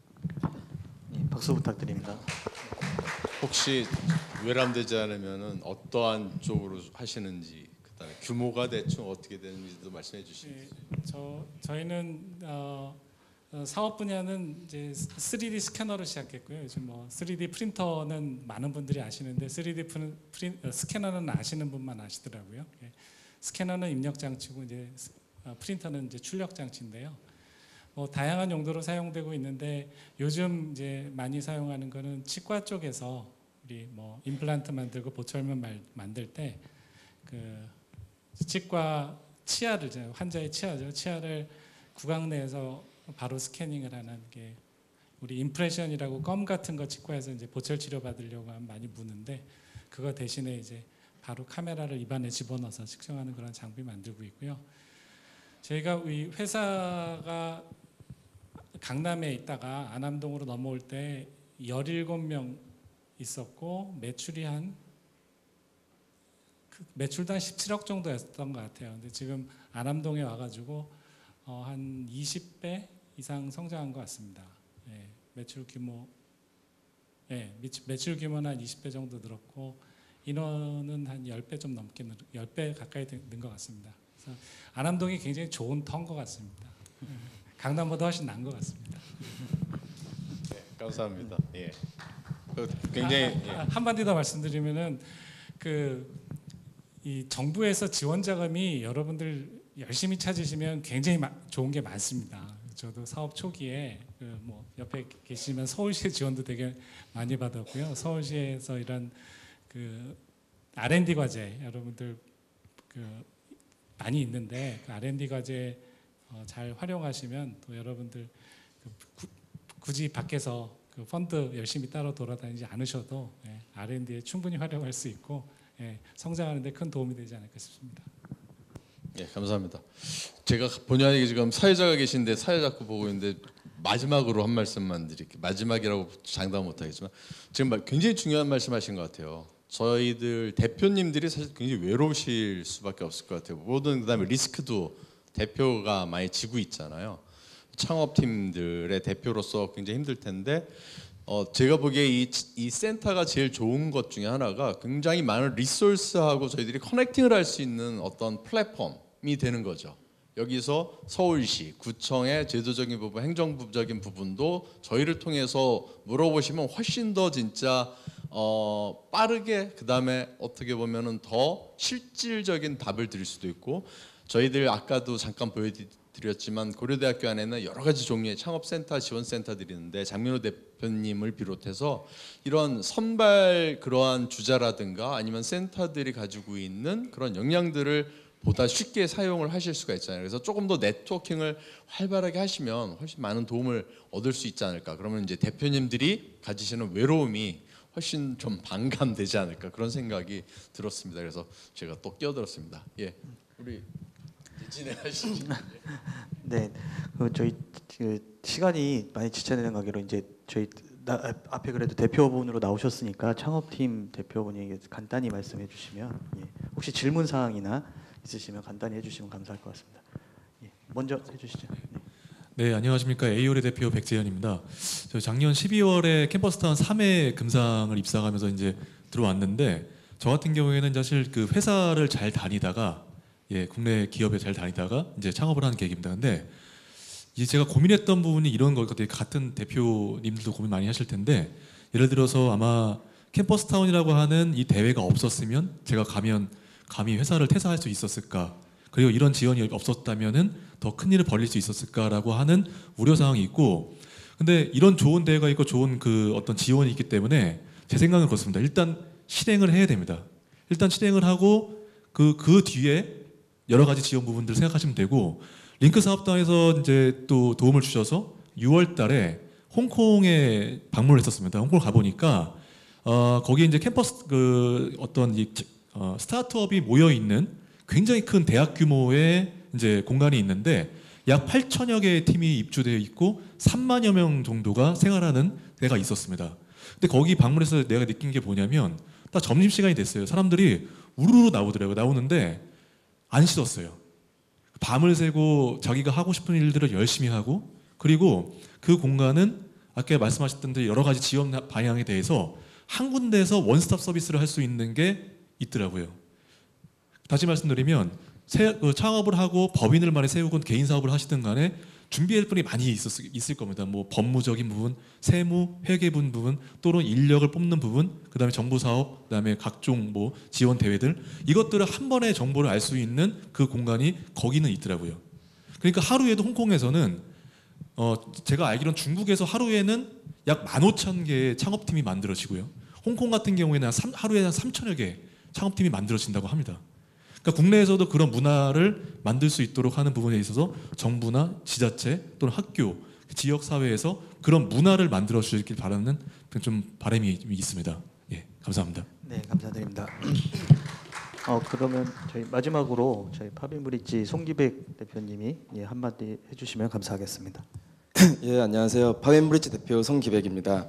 예, 박수 부탁드립니다. 혹시 외람되지 않으면은 어떠한 쪽으로 하시는지 그다음에 규모가 대충 어떻게 되는지도 말씀해 주시죠. 예, 저 저희는 어, 어, 사업 분야는 이제 쓰리디 스캐너로 시작했고요. 요즘 뭐 쓰리디 프린터는 많은 분들이 아시는데 쓰리디 프린, 프린, 어, 스캐너는 아시는 분만 아시더라고요. 예. 스캐너는 입력 장치고 이제 어, 프린터는 이제 출력 장치인데요. 뭐 다양한 용도로 사용되고 있는데 요즘 이제 많이 사용하는 거는 치과 쪽에서 우리 뭐 임플란트 만들고 보철면 말, 만들 때 그 치과 치아를 환자의 치아죠. 치아를 구강 내에서 바로 스캐닝을 하는 게 우리 임프레션이라고 껌 같은 거 치과에서 이제 보철 치료 받으려고 하면 많이 무는데 그거 대신에 이제 바로 카메라를 입안에 집어넣어서 측정하는 그런 장비 만들고 있고요. 저희가 우리 회사가 강남에 있다가 안암동으로 넘어올 때 열일곱 명 있었고 매출이 한 그 매출도 한 십칠억 정도였던 것 같아요. 근데 지금 안암동에 와가지고 어, 한 이십 배 이상 성장한 것 같습니다. 예, 매출 규모, 예, 매출 규모는 한 이십 배 정도 늘었고 인원은 한 십 배 좀 넘게 늘, 십 배 가까이 는 것 같습니다. 그래서 안암동이 굉장히 좋은 터인 것 같습니다. 강남보다 훨씬 나은 것 같습니다. 네, 감사합니다. 예. 그 굉장히 아, 아, 한마디 더 말씀드리면은 그 이 정부에서 지원 자금이 여러분들 열심히 찾으시면 굉장히 마, 좋은 게 많습니다. 저도 사업 초기에 그 뭐 옆에 계시면 서울시 지원도 되게 많이 받았고요. 서울시에서 이런 그 알 앤 디 과제 여러분들 그 많이 있는데 그 알 앤 디 과제 어, 잘 활용하시면 또 여러분들 그 구, 굳이 밖에서 그 펀드 열심히 따로 돌아다니지 않으셔도 예, 알 앤 디에 충분히 활용할 수 있고 예, 성장하는 데 큰 도움이 되지 않을까 싶습니다. 예, 감사합니다. 제가 본의 아니게 지금 사회자가 계신데 사회 자꾸 보고 있는데 마지막으로 한 말씀만 드릴게요. 마지막이라고 장담 못하겠지만 지금 굉장히 중요한 말씀하신 것 같아요. 저희들 대표님들이 사실 굉장히 외로우실 수밖에 없을 것 같아요. 모든 그다음에 리스크도 대표가 많이 지고 있잖아요. 창업팀들의 대표로서 굉장히 힘들 텐데 어, 제가 보기에 이, 이 센터가 제일 좋은 것 중에 하나가 굉장히 많은 리소스하고 저희들이 커넥팅을 할 수 있는 어떤 플랫폼이 되는 거죠. 여기서 서울시, 구청의 제도적인 부분, 행정부적인 부분도 저희를 통해서 물어보시면 훨씬 더 진짜 어, 빠르게 그다음에 어떻게 보면은 더 실질적인 답을 드릴 수도 있고 저희들 아까도 잠깐 보여드렸지만 고려대학교 안에는 여러 가지 종류의 창업센터, 지원센터들이 있는데 장민호 대표님을 비롯해서 이런 선발 그러한 주자라든가 아니면 센터들이 가지고 있는 그런 역량들을 보다 쉽게 사용을 하실 수가 있잖아요. 그래서 조금 더 네트워킹을 활발하게 하시면 훨씬 많은 도움을 얻을 수 있지 않을까. 그러면 이제 대표님들이 가지시는 외로움이 훨씬 좀 반감되지 않을까 그런 생각이 들었습니다. 그래서 제가 또 끼어들었습니다. 예, 우리 진행하시죠. 네, 그 저희 그 시간이 많이 지체되는 관계로 이제 저희 나, 앞에 그래도 대표분으로 나오셨으니까 창업팀 대표분이 간단히 말씀해 주시면 예. 혹시 질문 사항이나 있으시면 간단히 해주시면 감사할 것 같습니다. 예. 먼저 해주시죠. 네. 네, 안녕하십니까. 에이올의 대표 백재현입니다. 저 작년 십이월에 캠퍼스타운 삼 회 금상을 입사하면서 이제 들어왔는데 저 같은 경우에는 사실 그 회사를 잘 다니다가 예, 국내 기업에 잘 다니다가 이제 창업을 하는 계획입니다. 근데 이제 제가 고민했던 부분이 이런 것 같아요. 같은 대표님들도 고민 많이 하실 텐데 예를 들어서 아마 캠퍼스타운이라고 하는 이 대회가 없었으면 제가 가면 감히 회사를 퇴사할 수 있었을까? 그리고 이런 지원이 없었다면은 더 큰 일을 벌릴 수 있었을까라고 하는 우려 사항이 있고, 근데 이런 좋은 대회가 있고 좋은 그 어떤 지원이 있기 때문에 제 생각은 그렇습니다. 일단 실행을 해야 됩니다. 일단 실행을 하고 그 그 뒤에 여러 가지 지원 부분들 생각하시면 되고, 링크 사업당에서 이제 또 도움을 주셔서 유월달에 홍콩에 방문을 했었습니다. 홍콩을 가보니까 어, 거기 이제 캠퍼스 그 어떤 이 어, 스타트업이 모여 있는 굉장히 큰 대학 규모의 이제 공간이 있는데 약 팔천여 개의 팀이 입주되어 있고 삼만여 명 정도가 생활하는 데가 있었습니다. 근데 거기 방문해서 내가 느낀 게 뭐냐면 딱 점심 시간이 됐어요. 사람들이 우르르 나오더라고요. 나오는데 안 싫었어요. 밤을 새고 자기가 하고 싶은 일들을 열심히 하고, 그리고 그 공간은 아까 말씀하셨던 대로 여러 가지 지원 방향에 대해서 한 군데에서 원스톱 서비스를 할 수 있는 게 있더라고요. 다시 말씀드리면 세, 그 창업을 하고 법인을 많이 세우건 개인 사업을 하시든 간에 준비할 분이 많이 있었, 있을 겁니다. 뭐 법무적인 부분, 세무, 회계분 부분, 또는 인력을 뽑는 부분, 그다음에 정부 사업, 그다음에 각종 뭐 지원 대회들, 이것들을 한 번에 정보를 알 수 있는 그 공간이 거기는 있더라고요. 그러니까 하루에도 홍콩에서는 어 제가 알기로는 중국에서 하루에는 약 만 오천 개의 창업팀이 만들어지고요. 홍콩 같은 경우에는 한 삼, 하루에 한 삼천여 개 창업팀이 만들어진다고 합니다. 그러니까 국내에서도 그런 문화를 만들 수 있도록 하는 부분에 있어서 정부나 지자체 또는 학교, 지역 사회에서 그런 문화를 만들어 주시길 바라는 좀 바람이 있습니다. 예, 감사합니다. 네, 감사드립니다. 어 그러면 저희 마지막으로 저희 파빈브릿지 송기백 대표님이 예, 한마디 해주시면 감사하겠습니다. 예, 안녕하세요. 파빈브릿지 대표 송기백입니다.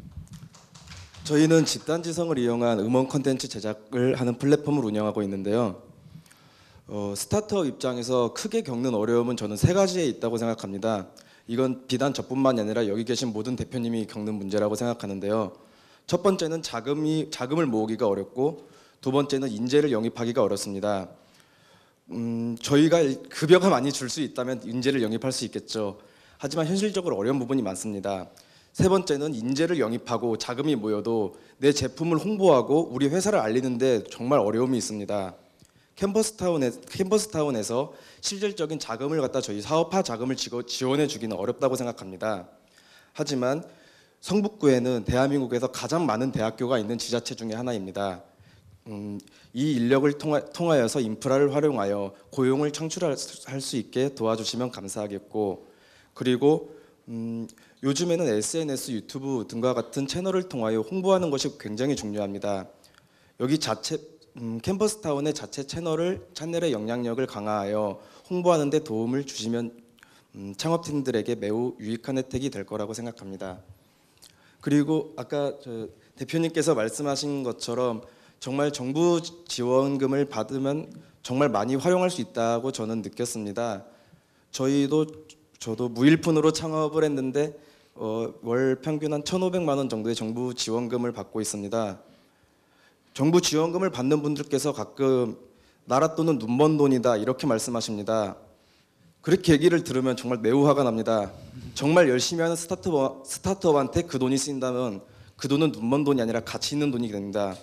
저희는 집단지성을 이용한 음원 콘텐츠 제작을 하는 플랫폼을 운영하고 있는데요. 어, 스타트업 입장에서 크게 겪는 어려움은 저는 세 가지에 있다고 생각합니다. 이건 비단 저뿐만 아니라 여기 계신 모든 대표님이 겪는 문제라고 생각하는데요. 첫 번째는 자금이, 자금을 모으기가 어렵고, 두 번째는 인재를 영입하기가 어렵습니다. 음, 저희가 급여가 많이 줄 수 있다면 인재를 영입할 수 있겠죠. 하지만 현실적으로 어려운 부분이 많습니다. 세 번째는 인재를 영입하고 자금이 모여도 내 제품을 홍보하고 우리 회사를 알리는데 정말 어려움이 있습니다. 캠퍼스타운에, 캠퍼스타운에서 실질적인 자금을 갖다 저희 사업화 자금을 지원해 주기는 어렵다고 생각합니다. 하지만 성북구에는 대한민국에서 가장 많은 대학교가 있는 지자체 중에 하나입니다. 음, 이 인력을 통하, 통하여서 인프라를 활용하여 고용을 창출할 수 있게 도와주시면 감사하겠고, 그리고 음, 요즘에는 에스엔에스, 유튜브 등과 같은 채널을 통하여 홍보하는 것이 굉장히 중요합니다. 여기 자체 음, 캠퍼스타운의 자체 채널을 채널의 영향력을 강화하여 홍보하는 데 도움을 주시면 음, 창업팀들에게 매우 유익한 혜택이 될 거라고 생각합니다. 그리고 아까 저 대표님께서 말씀하신 것처럼 정말 정부 지원금을 받으면 정말 많이 활용할 수 있다고 저는 느꼈습니다. 저희도 저도 무일푼으로 창업을 했는데 어, 월 평균 한 천오백만 원 정도의 정부 지원금을 받고 있습니다. 정부 지원금을 받는 분들께서 가끔 나라 돈은 눈 먼 돈이다 이렇게 말씀하십니다. 그렇게 얘기를 들으면 정말 매우 화가 납니다. 정말 열심히 하는 스타트업, 스타트업한테 그 돈이 쓰인다면 그 돈은 눈 먼 돈이 아니라 가치 있는 돈이 됩니다.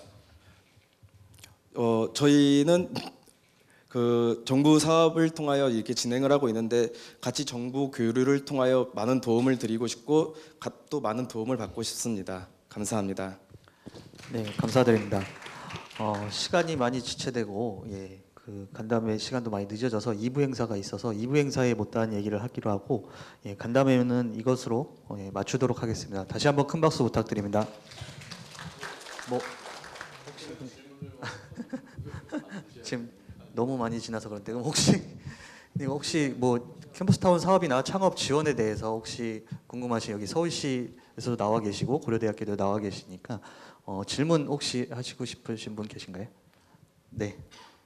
어, 저희는 그 정부 사업을 통하여 이렇게 진행을 하고 있는데 같이 정부 교류를 통하여 많은 도움을 드리고 싶고 또 많은 도움을 받고 싶습니다. 감사합니다. 네, 감사드립니다. 어, 시간이 많이 지체되고 예, 그 간담회 시간도 많이 늦어져서 이 부 행사가 있어서 이 부 행사에 못다한 얘기를 하기로 하고 예, 간담회는 이것으로 어, 예, 마치도록 하겠습니다. 다시 한번 큰 박수 부탁드립니다. 뭐 지금 너무 많이 지나서 그런데 그럼 혹시 혹시 뭐 캠퍼스타운 사업이나 창업 지원에 대해서 혹시 궁금하신 여기 서울시에서도 나와 계시고 고려대학교도 나와 계시니까 어, 질문 혹시 하시고 싶으신 분 계신가요? 네.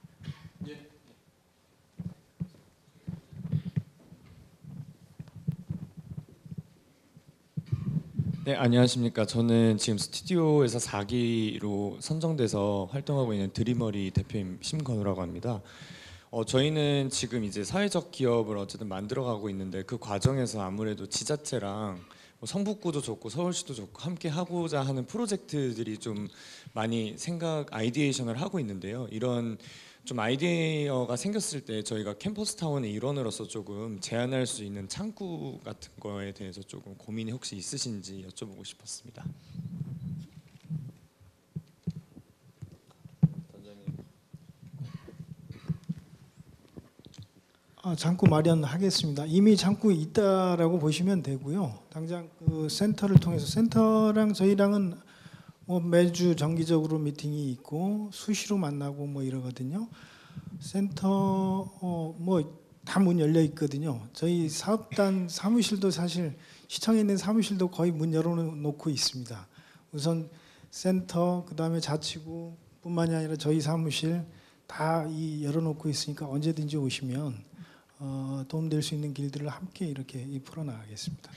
네, 안녕하십니까. 저는 지금 스튜디오에서 사 기로 선정돼서 활동하고 있는 드리머리 대표인 심건우라고 합니다. 어, 저희는 지금 이제 사회적 기업을 어쨌든 만들어가고 있는데 그 과정에서 아무래도 지자체랑 뭐 성북구도 좋고 서울시도 좋고 함께 하고자 하는 프로젝트들이 좀 많이 생각 아이디에이션을 하고 있는데요. 이런 좀 아이디어가 생겼을 때 저희가 캠퍼스타운의 일원으로서 조금 제안할 수 있는 창구 같은 거에 대해서 조금 고민이 혹시 있으신지 여쭤보고 싶었습니다. 아, 창구 마련하겠습니다. 이미 창구 있다라고 보시면 되고요. 당장 그 센터를 통해서 센터랑 저희랑은 뭐 매주 정기적으로 미팅이 있고 수시로 만나고 뭐 이러거든요. 센터 어 뭐 다 문 열려 있거든요. 저희 사업단 사무실도 사실 시청에 있는 사무실도 거의 문 열어놓고 있습니다. 우선 센터 그다음에 자치구뿐만이 아니라 저희 사무실 다 이 열어놓고 있으니까 언제든지 오시면 어, 도움될 수 있는 길들을 함께 이렇게 풀어나가겠습니다.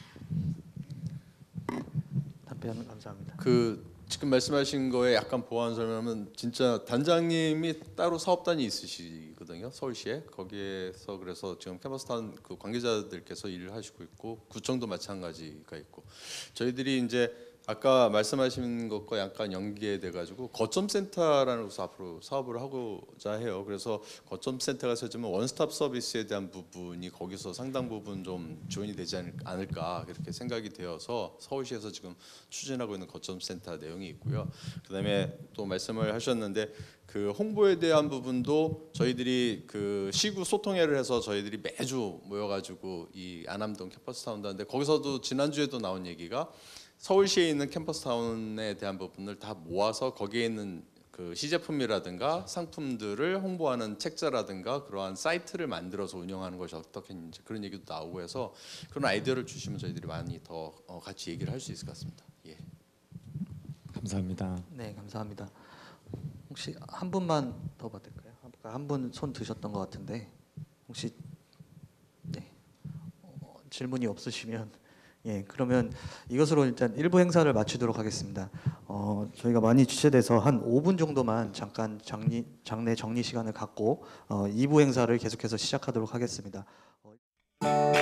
답변 감사합니다. 그 지금 말씀하신 거에 약간 보완 설명하면 진짜 단장님이 따로 사업단이 있으시거든요. 서울시에 거기에서 그래서 지금 캠퍼스타운 그 관계자들께서 일을 하시고 있고 구청도 마찬가지가 있고 저희들이 이제 아까 말씀하신 것과 약간 연계돼 가지고 거점 센터라는 곳에서 앞으로 사업을 하고자 해요. 그래서 거점 센터가 세우면 원스톱 서비스에 대한 부분이 거기서 상당 부분 좀 지원이 되지 않을까 그렇게 생각이 되어서 서울시에서 지금 추진하고 있는 거점 센터 내용이 있고요. 그다음에 또 말씀을 하셨는데 그 홍보에 대한 부분도 저희들이 그 시구 소통회를 해서 저희들이 매주 모여가지고 이 안암동 캠퍼스타운도 하는데 거기서도 지난주에도 나온 얘기가 서울시에 있는 캠퍼스타운에 대한 부분을 다 모아서 거기에 있는 그 시제품이라든가 상품들을 홍보하는 책자라든가 그러한 사이트를 만들어서 운영하는 것이 어떻겠는지 그런 얘기도 나오고 해서 그런 아이디어를 주시면 저희들이 많이 더 같이 얘기를 할 수 있을 것 같습니다. 예. 감사합니다. 네, 감사합니다. 혹시 한 분만 더 받을까요? 한 분 손 드셨던 것 같은데 혹시 네. 어, 질문이 없으시면 예, 그러면 이것으로 일단 일부 행사를 마치도록 하겠습니다. 어, 어, 저희가 많이 지체돼서 한 오 분 정도만 잠깐 장리, 장내 정리 시간을 갖고 어, 이 부 행사를 계속해서 시작하도록 하겠습니다. 어,